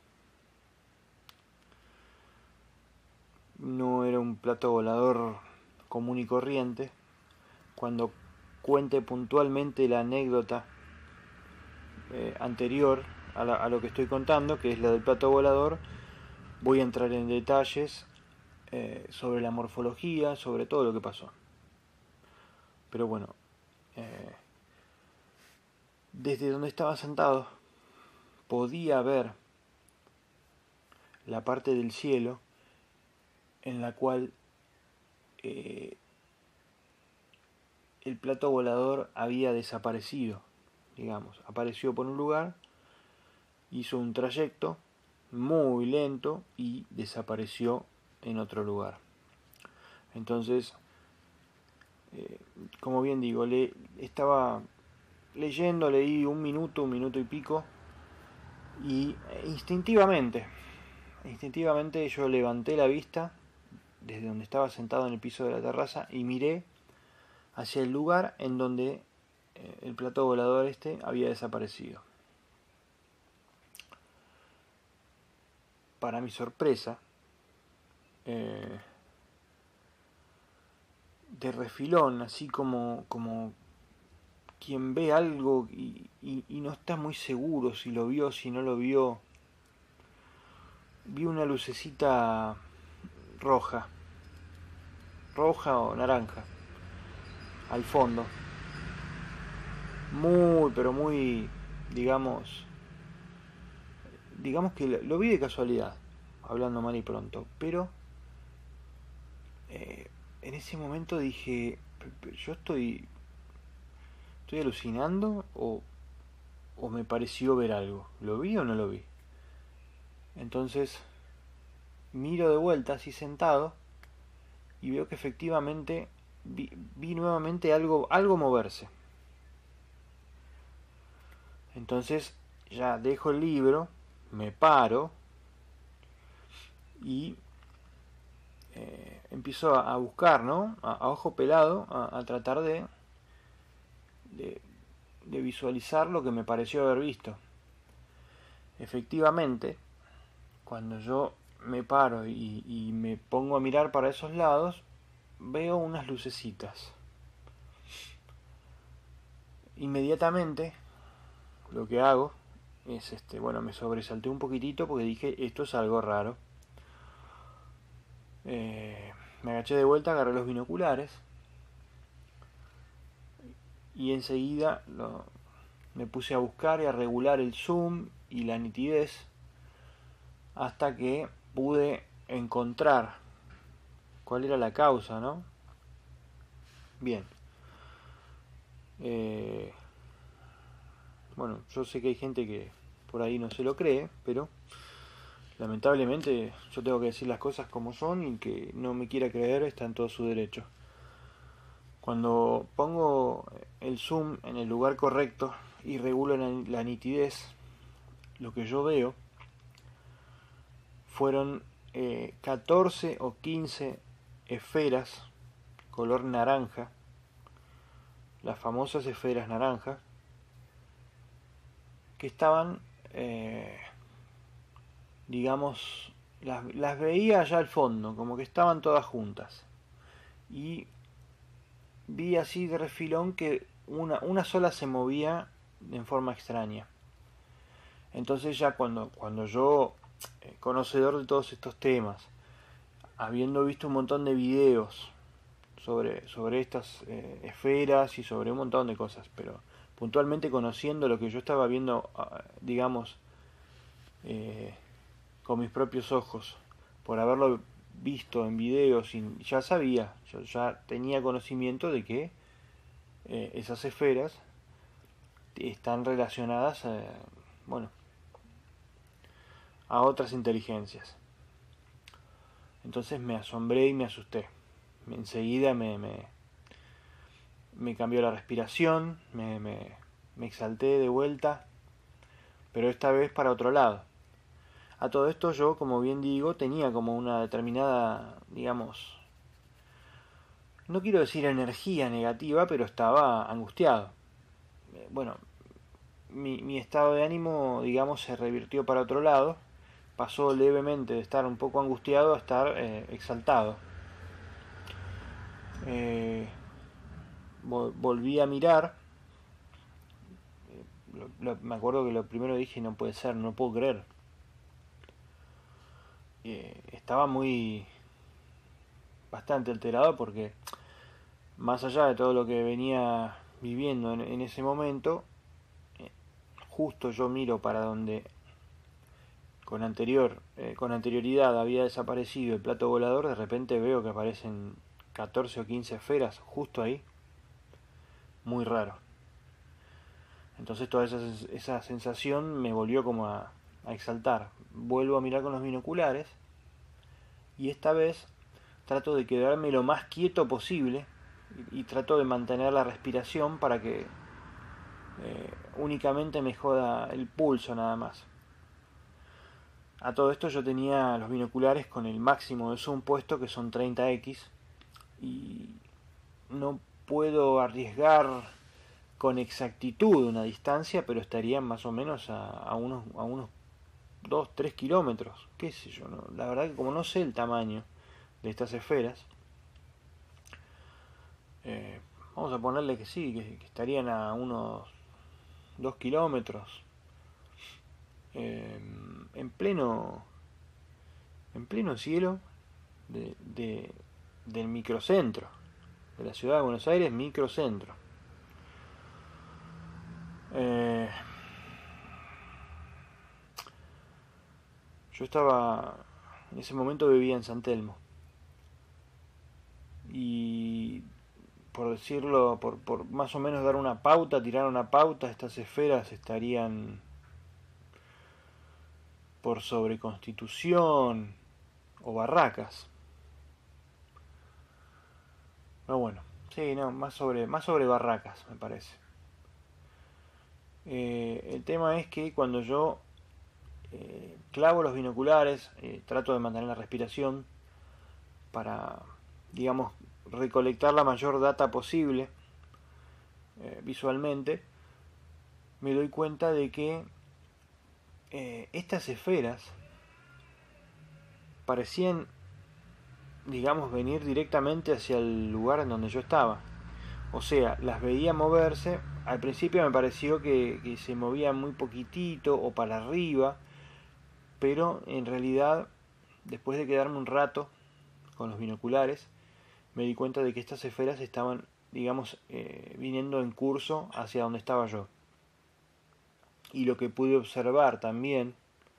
No era un plato volador común y corriente. Cuando cuente puntualmente la anécdota anterior a lo que estoy contando, que es la del plato volador, voy a entrar en detalles sobre la morfología, sobre todo lo que pasó. Pero bueno, desde donde estaba sentado podía ver la parte del cielo en la cual el plato volador había desaparecido, digamos, apareció por un lugar, hizo un trayecto muy lento y desapareció en otro lugar. Entonces, como bien digo, estaba leyendo, leí un minuto y pico, y instintivamente yo levanté la vista desde donde estaba sentado en el piso de la terraza y miré hacia el lugar en donde el plato volador había desaparecido. Para mi sorpresa, de refilón, así como quien ve algo y no está muy seguro si lo vio, si no lo vio, vi una lucecita roja o naranja al fondo, muy pero muy, digamos que lo vi de casualidad, hablando mal y pronto, pero en ese momento dije, yo estoy alucinando o me pareció ver algo, ¿lo vi o no lo vi? Entonces miro de vuelta así sentado y veo que efectivamente vi nuevamente algo moverse. Entonces ya dejo el libro, me paro y empiezo a buscar, ¿no? A ojo pelado, a tratar de visualizar lo que me pareció haber visto. Efectivamente, cuando yo me paro y me pongo a mirar para esos lados, veo unas lucecitas. Inmediatamente lo que hago es me sobresalté un poquitito porque dije, esto es algo raro. Me agaché de vuelta, agarré los binoculares y enseguida me puse a buscar y a regular el zoom y la nitidez hasta que pude encontrar cuál era la causa, ¿no? Bien. Bueno, yo sé que hay gente que por ahí no se lo cree, pero lamentablemente yo tengo que decir las cosas como son y que no me quiera creer está en todo su derecho. Cuando pongo el zoom en el lugar correcto y regulo la nitidez, lo que yo veo fueron 14 o 15 esferas color naranja, las famosas esferas naranjas, que estaban, digamos, las veía allá al fondo, como que estaban todas juntas. Y vi así de refilón que una sola se movía en forma extraña. Entonces ya cuando yo, conocedor de todos estos temas, habiendo visto un montón de videos sobre estas esferas y sobre un montón de cosas, pero puntualmente conociendo lo que yo estaba viendo, digamos, con mis propios ojos, por haberlo visto en videos, ya sabía, yo ya tenía conocimiento de que esas esferas están relacionadas bueno, a otras inteligencias. Entonces me asombré y me asusté. Enseguida me cambió la respiración, me exalté de vuelta, pero esta vez para otro lado. A todo esto yo, como bien digo, tenía como una determinada, digamos, no quiero decir energía negativa, pero estaba angustiado. Bueno, mi estado de ánimo, digamos, se revirtió para otro lado. Pasó levemente de estar un poco angustiado a estar exaltado. Eh, Volví a mirar. Me acuerdo que lo primero dije, no puede ser, no puedo creer. Estaba bastante alterado porque más allá de todo lo que venía viviendo en ese momento, eh, justo yo miro para donde con anterioridad había desaparecido el plato volador. De repente veo que aparecen 14 o 15 esferas justo ahí, muy raro. Entonces toda esa sensación me volvió como a exaltar. Vuelvo a mirar con los binoculares y esta vez trato de quedarme lo más quieto posible y trato de mantener la respiración para que únicamente me joda el pulso nada más. A todo esto yo tenía los binoculares con el máximo de zoom puesto, que son 30x, y no puedo arriesgar con exactitud una distancia, pero estarían más o menos a unos 2-3 kilómetros, qué sé yo, ¿no? La verdad que como no sé el tamaño de estas esferas, eh, vamos a ponerle que sí, que estarían a unos 2 kilómetros, eh, en pleno en pleno cielo del microcentro, de la ciudad de Buenos Aires, microcentro. Eh, yo estaba, en ese momento vivía en San Telmo, y por decirlo, por más o menos dar una pauta, tirar una pauta, estas esferas estarían por sobre Constitución o Barracas. Pero bueno, sí, no, más sobre Barracas, me parece. El tema es que cuando yo clavo los binoculares, trato de mantener la respiración para, digamos, recolectar la mayor data posible visualmente. Me doy cuenta de que estas esferas parecían, digamos, venir directamente hacia el lugar en donde yo estaba. O sea, las veía moverse. Al principio me pareció que se movían muy poquitito o para arriba, pero en realidad, después de quedarme un rato con los binoculares, me di cuenta de que estas esferas estaban, digamos, viniendo en curso hacia donde estaba yo. Y lo que pude observar también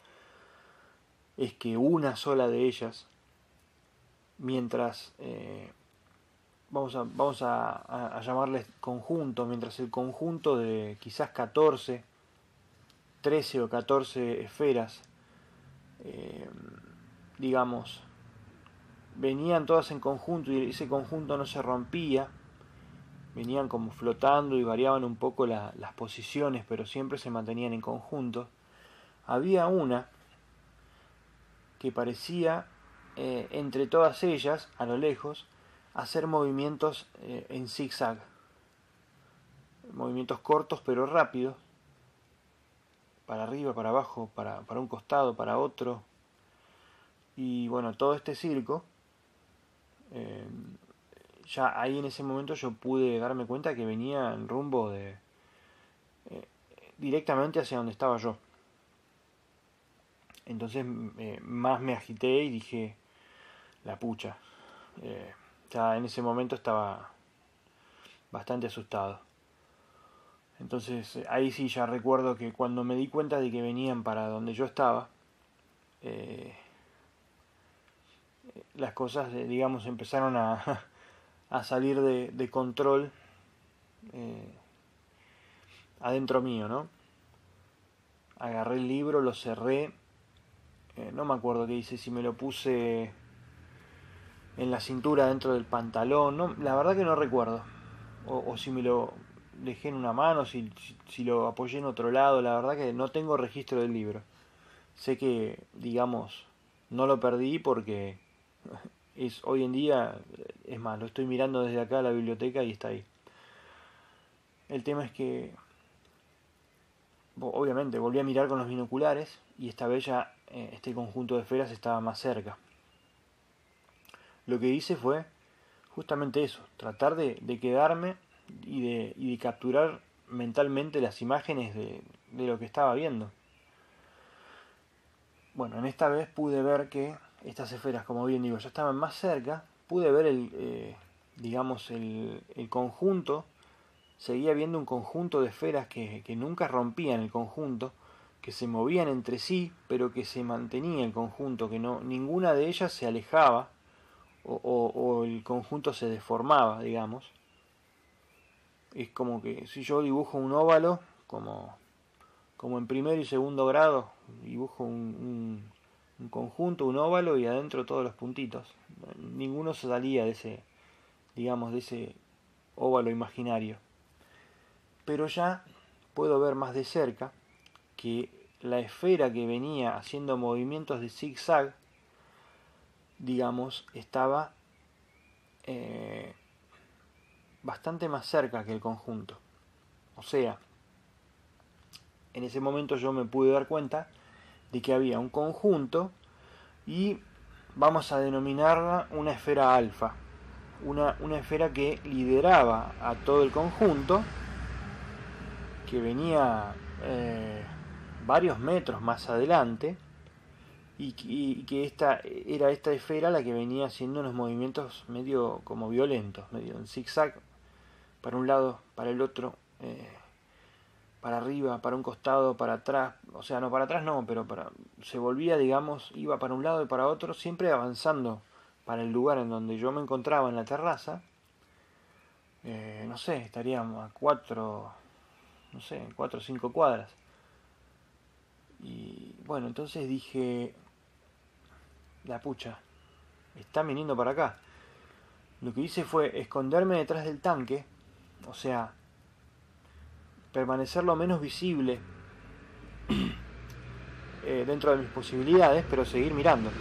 es que una sola de ellas, mientras, vamos a llamarles conjunto, mientras el conjunto de quizás 14, 13 o 14 esferas, eh, digamos, venían todas en conjunto y ese conjunto no se rompía, venían como flotando y variaban un poco las posiciones, pero siempre se mantenían en conjunto. Había una que parecía, entre todas ellas, a lo lejos, hacer movimientos en zigzag, movimientos cortos pero rápidos, para arriba, para abajo, para un costado, para otro. Y bueno, todo este circo, eh, ya ahí en ese momento yo pude darme cuenta que venía en rumbo eh, directamente hacia donde estaba yo. Entonces más me agité y dije, la pucha. Eh, ya en ese momento estaba bastante asustado. Entonces ahí sí ya recuerdo que cuando me di cuenta de que venían para donde yo estaba, eh, las cosas, digamos, empezaron a salir de control eh, adentro mío, ¿no? Agarré el libro, lo cerré, no me acuerdo qué hice, si me lo puse en la cintura dentro del pantalón, no, la verdad que no recuerdo, o si me lo dejé en una mano, si lo apoyé en otro lado, la verdad que no tengo registro del libro. Sé que, digamos, no lo perdí porque es hoy en día, es más, lo estoy mirando desde acá a la biblioteca y está ahí. El tema es que obviamente volví a mirar con los binoculares y esta vez ya este conjunto de esferas estaba más cerca. Lo que hice fue justamente eso, tratar de quedarme y de capturar mentalmente las imágenes de lo que estaba viendo. Bueno, en esta vez pude ver que estas esferas, como bien digo, ya estaban más cerca. Pude ver digamos, el conjunto. Seguía viendo un conjunto de esferas que nunca rompían el conjunto, que se movían entre sí, pero que se mantenía el conjunto, que no, ninguna de ellas se alejaba o el conjunto se deformaba, digamos. Es como que si yo dibujo un óvalo, como en primero y segundo grado, dibujo un conjunto, un óvalo y adentro todos los puntitos. Ninguno se salía de ese, digamos, de ese óvalo imaginario. Pero ya puedo ver más de cerca que la esfera que venía haciendo movimientos de zigzag, digamos, estaba bastante más cerca que el conjunto. O sea, en ese momento yo me pude dar cuenta de que había un conjunto y vamos a denominarla una esfera alfa. Una esfera que lideraba a todo el conjunto, que venía varios metros más adelante y que esta era esta esfera la que venía haciendo unos movimientos medio como violentos, medio en zigzag, para un lado, para el otro, para arriba, para un costado, para atrás, o sea, no para atrás no, pero se volvía, digamos, iba para un lado y para otro, siempre avanzando para el lugar en donde yo me encontraba en la terraza. No sé, estaríamos a 4 o 5 cuadras. Y bueno, entonces dije, la pucha, está viniendo para acá. Lo que hice fue esconderme detrás del tanque, o sea, permanecer lo menos visible dentro de mis posibilidades, pero seguir mirando.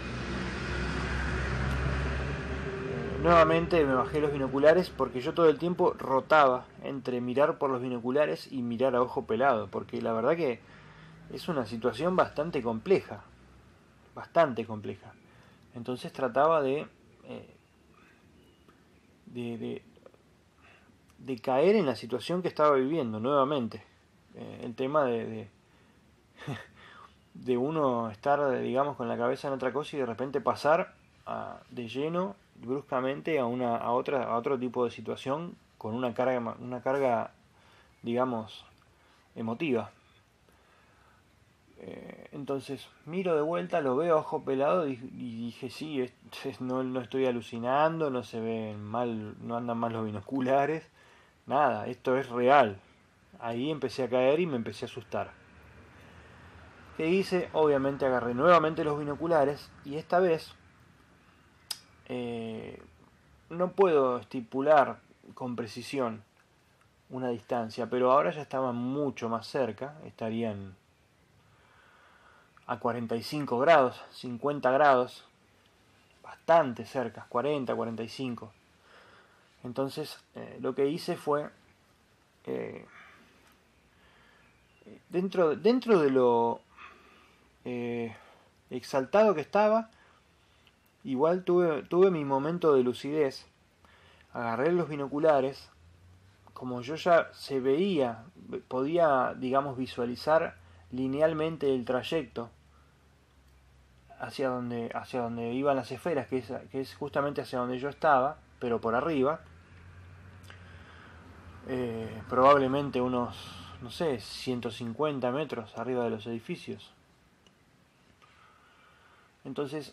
Nuevamente me bajé los binoculares porque yo todo el tiempo rotaba entre mirar por los binoculares y mirar a ojo pelado, porque la verdad que es una situación bastante compleja, bastante compleja. Entonces trataba de, de caer en la situación que estaba viviendo nuevamente. El tema de uno estar, digamos, con la cabeza en otra cosa y de repente pasar de lleno, bruscamente, a otro tipo de situación con una carga, digamos, emotiva. Entonces miro de vuelta, lo veo a ojo pelado y dije, sí, no estoy alucinando, no se ven mal, no andan mal los binoculares, nada, esto es real. Ahí empecé a caer y me empecé a asustar. ¿Qué hice? Obviamente agarré nuevamente los binoculares y esta vez no puedo estipular con precisión una distancia, pero ahora ya estaban mucho más cerca, estarían a 45 grados, 50 grados, bastante cerca, 40, 45. Entonces lo que hice fue, dentro de lo exaltado que estaba, igual tuve mi momento de lucidez. Agarré los binoculares, como yo ya se veía, podía, digamos, visualizar linealmente el trayecto hacia donde iban las esferas, que es justamente hacia donde yo estaba, pero por arriba. Probablemente unos, no sé, 150 metros arriba de los edificios. Entonces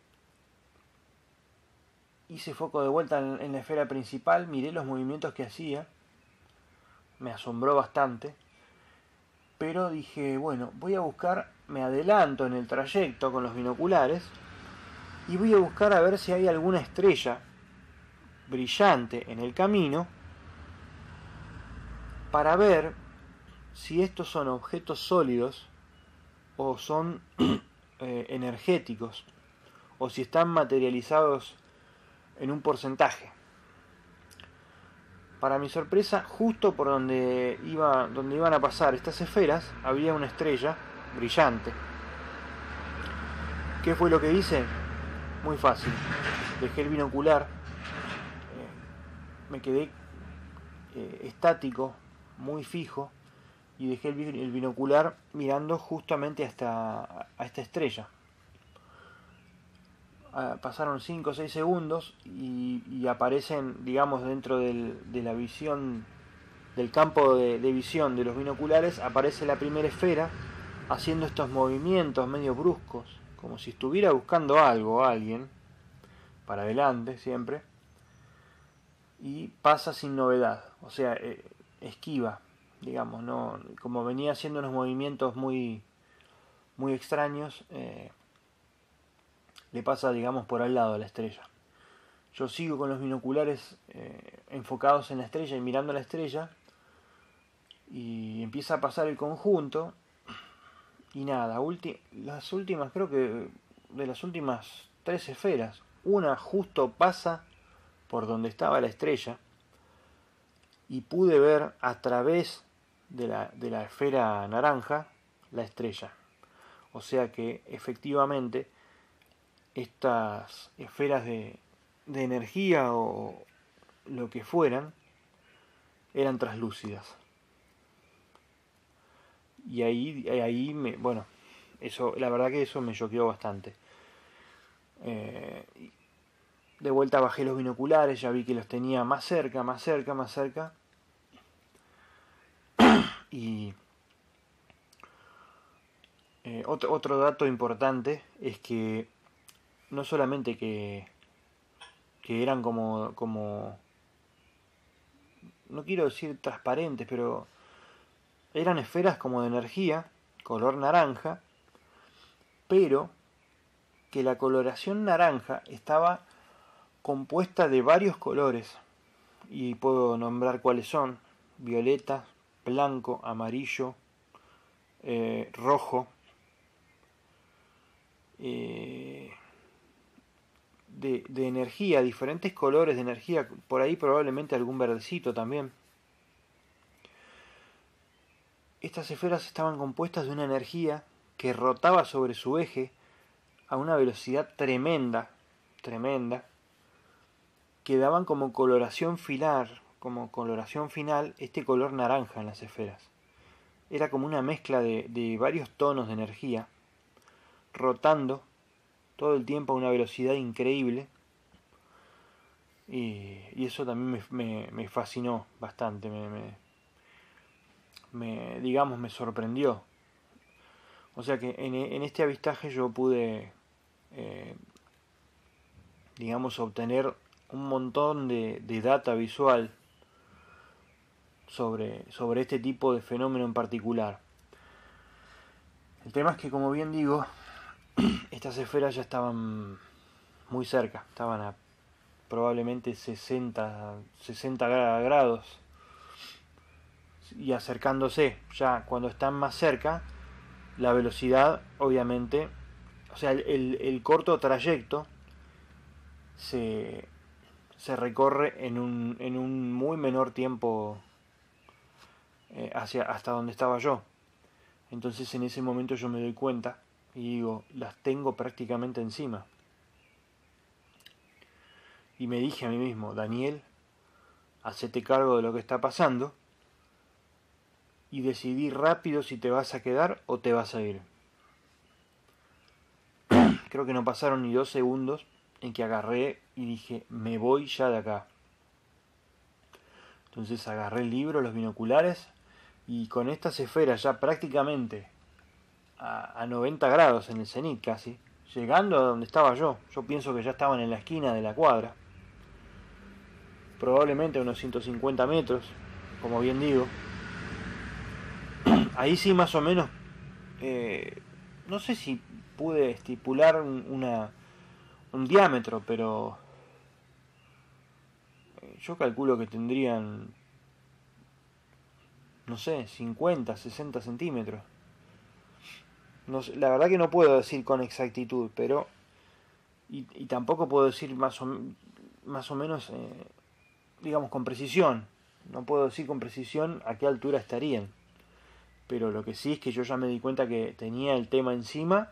hice foco de vuelta en la esfera principal, miré los movimientos que hacía, me asombró bastante, pero dije, bueno, voy a buscar, me adelanto en el trayecto con los binoculares y voy a buscar a ver si hay alguna estrella brillante en el camino para ver si estos son objetos sólidos o son energéticos, o si están materializados en un porcentaje. Para mi sorpresa, justo por donde iban a pasar estas esferas, había una estrella brillante. ¿Qué fue lo que hice? Muy fácil. Dejé el binocular, me quedé estático, muy fijo, y dejé el binocular mirando justamente a esta estrella. Pasaron 5 o 6 segundos y aparecen, digamos, dentro de la visión, del campo de visión de los binoculares, aparece la primera esfera haciendo estos movimientos medio bruscos, como si estuviera buscando algo o alguien, para adelante siempre, y pasa sin novedad, o sea, esquiva, digamos, no, como venía haciendo unos movimientos muy extraños, le pasa, digamos, por al lado a la estrella. Yo sigo con los binoculares enfocados en la estrella y mirando a la estrella, y empieza a pasar el conjunto, y nada, las últimas, creo que de las últimas 3 esferas, una justo pasa por donde estaba la estrella, y pude ver a través de la esfera naranja la estrella. O sea que efectivamente estas esferas de energía o lo que fueran eran translúcidas. Y ahí bueno, eso, la verdad que eso me choqueó bastante. De vuelta bajé los binoculares, ya vi que los tenía más cerca. Y otro dato importante es que no solamente que eran como, no quiero decir transparentes, pero eran esferas como de energía, color naranja, pero que la coloración naranja estaba compuesta de varios colores, y puedo nombrar cuáles son: violeta, blanco, amarillo, rojo, de energía, diferentes colores de energía, por ahí probablemente algún verdecito también. Estas esferas estaban compuestas de una energía que rotaba sobre su eje a una velocidad tremenda, que daban como coloración final este color naranja en las esferas. Era como una mezcla de varios tonos de energía, rotando todo el tiempo a una velocidad increíble, y eso también me fascinó bastante, digamos, me sorprendió. O sea que en este avistaje yo pude, digamos, obtener un montón de data visual sobre este tipo de fenómeno en particular. El tema es que, como bien digo, estas esferas ya estaban muy cerca, estaban a probablemente 60 grados, y acercándose. Ya cuando están más cerca, la velocidad, obviamente, o sea, el corto trayecto se recorre en un muy menor tiempo hasta donde estaba yo. Entonces en ese momento yo me doy cuenta y digo, las tengo prácticamente encima. Y me dije a mí mismo: Daniel, hacete cargo de lo que está pasando y decidí rápido si te vas a quedar o te vas a ir. Creo que no pasaron ni 2 segundos en que agarré y dije: me voy ya de acá. Entonces agarré el libro, los binoculares, y con estas esferas ya prácticamente a 90 grados en el cenit casi, llegando a donde estaba yo pienso que ya estaban en la esquina de la cuadra, probablemente a unos 150 metros, como bien digo. Ahí sí más o menos, no sé si pude estipular un diámetro, pero yo calculo que tendrían, no sé, 50, 60 centímetros. No sé, la verdad que no puedo decir con exactitud, pero y tampoco puedo decir más o menos, digamos, con precisión, no puedo decir con precisión a qué altura estarían. Pero lo que sí es que yo ya me di cuenta que tenía el tema encima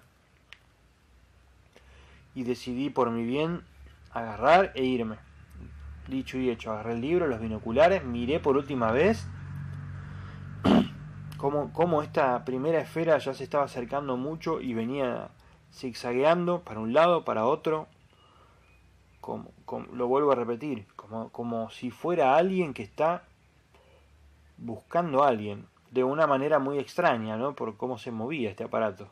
y decidí por mi bien agarrar e irme. Dicho y hecho, agarré el libro, los binoculares, miré por última vez cómo esta primera esfera ya se estaba acercando mucho y venía zigzagueando para un lado, para otro. Lo vuelvo a repetir, como si fuera alguien que está buscando a alguien, de una manera muy extraña, ¿no? Por cómo se movía este aparato.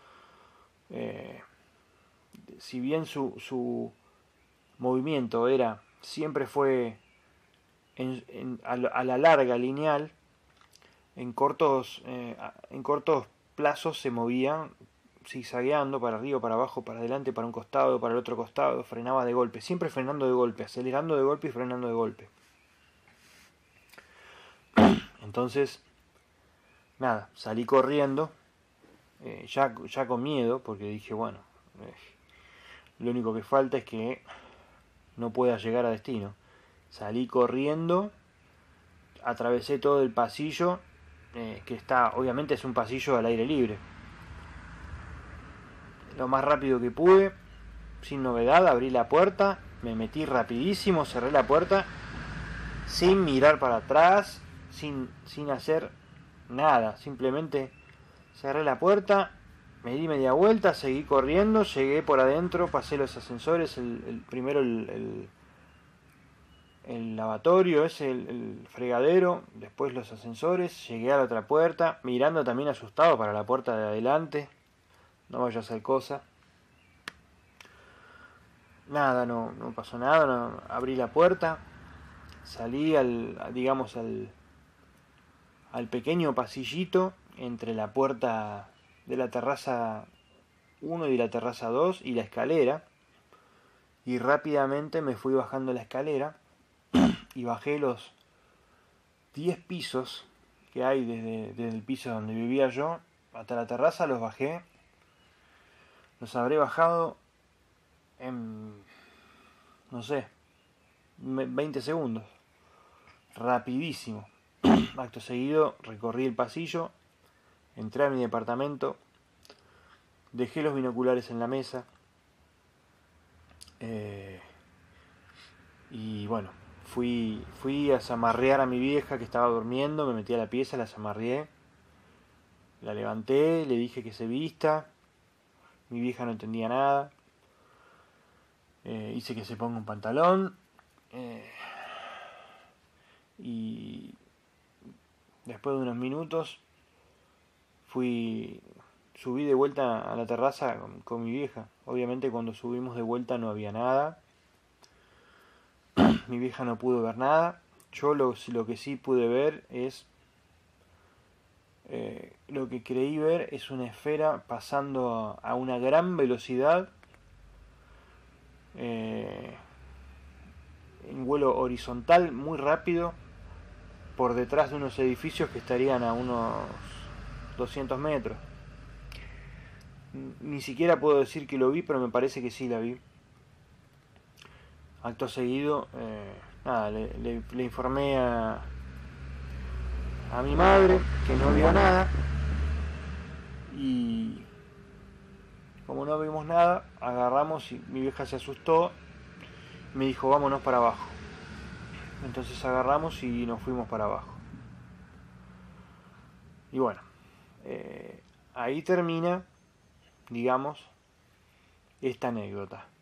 Si bien su movimiento siempre fue a la larga, lineal, en cortos plazos se movían zigzagueando para arriba, para abajo, para adelante, para un costado, para el otro costado, frenaba de golpe, siempre frenando de golpe, acelerando de golpe y frenando de golpe. Entonces, nada, salí corriendo, ya con miedo, porque dije, bueno, lo único que falta es que no pueda llegar a destino. Salí corriendo, atravesé todo el pasillo, que está, obviamente es un pasillo al aire libre. Lo más rápido que pude, sin novedad, abrí la puerta, me metí rapidísimo, cerré la puerta, sin mirar para atrás, sin hacer nada, simplemente cerré la puerta, me di media vuelta, seguí corriendo, llegué por adentro, pasé los ascensores, primero el lavatorio, el fregadero, después los ascensores, llegué a la otra puerta, mirando también asustado para la puerta de adelante, no vaya a ser cosa. Nada, no pasó nada, no, abrí la puerta, salí al pequeño pasillito entre la puerta de la terraza 1 y la terraza 2 y la escalera, y rápidamente me fui bajando la escalera y bajé los 10 pisos que hay desde el piso donde vivía yo hasta la terraza. Los bajé, los habré bajado en, no sé, 20 segundos, rapidísimo. Acto seguido recorrí el pasillo, entré a mi departamento, dejé los binoculares en la mesa, y bueno, fui a zamarrear a mi vieja que estaba durmiendo, me metí a la pieza, la zamarreé, la levanté, le dije que se vista, mi vieja no entendía nada, hice que se ponga un pantalón, y después de unos minutos subí de vuelta a la terraza con mi vieja. Obviamente cuando subimos de vuelta no había nada, mi vieja no pudo ver nada. Yo lo que sí pude ver es, lo que creí ver es una esfera pasando a una gran velocidad, en vuelo horizontal muy rápido, por detrás de unos edificios que estarían a unos 200 metros. Ni siquiera puedo decir que lo vi, pero me parece que sí la vi. Acto seguido, nada, le informé a mi madre que no vio nada, y como no vimos nada, agarramos y mi vieja se asustó, me dijo vámonos para abajo. Entonces agarramos y nos fuimos para abajo. Y bueno, ahí termina, digamos, esta anécdota.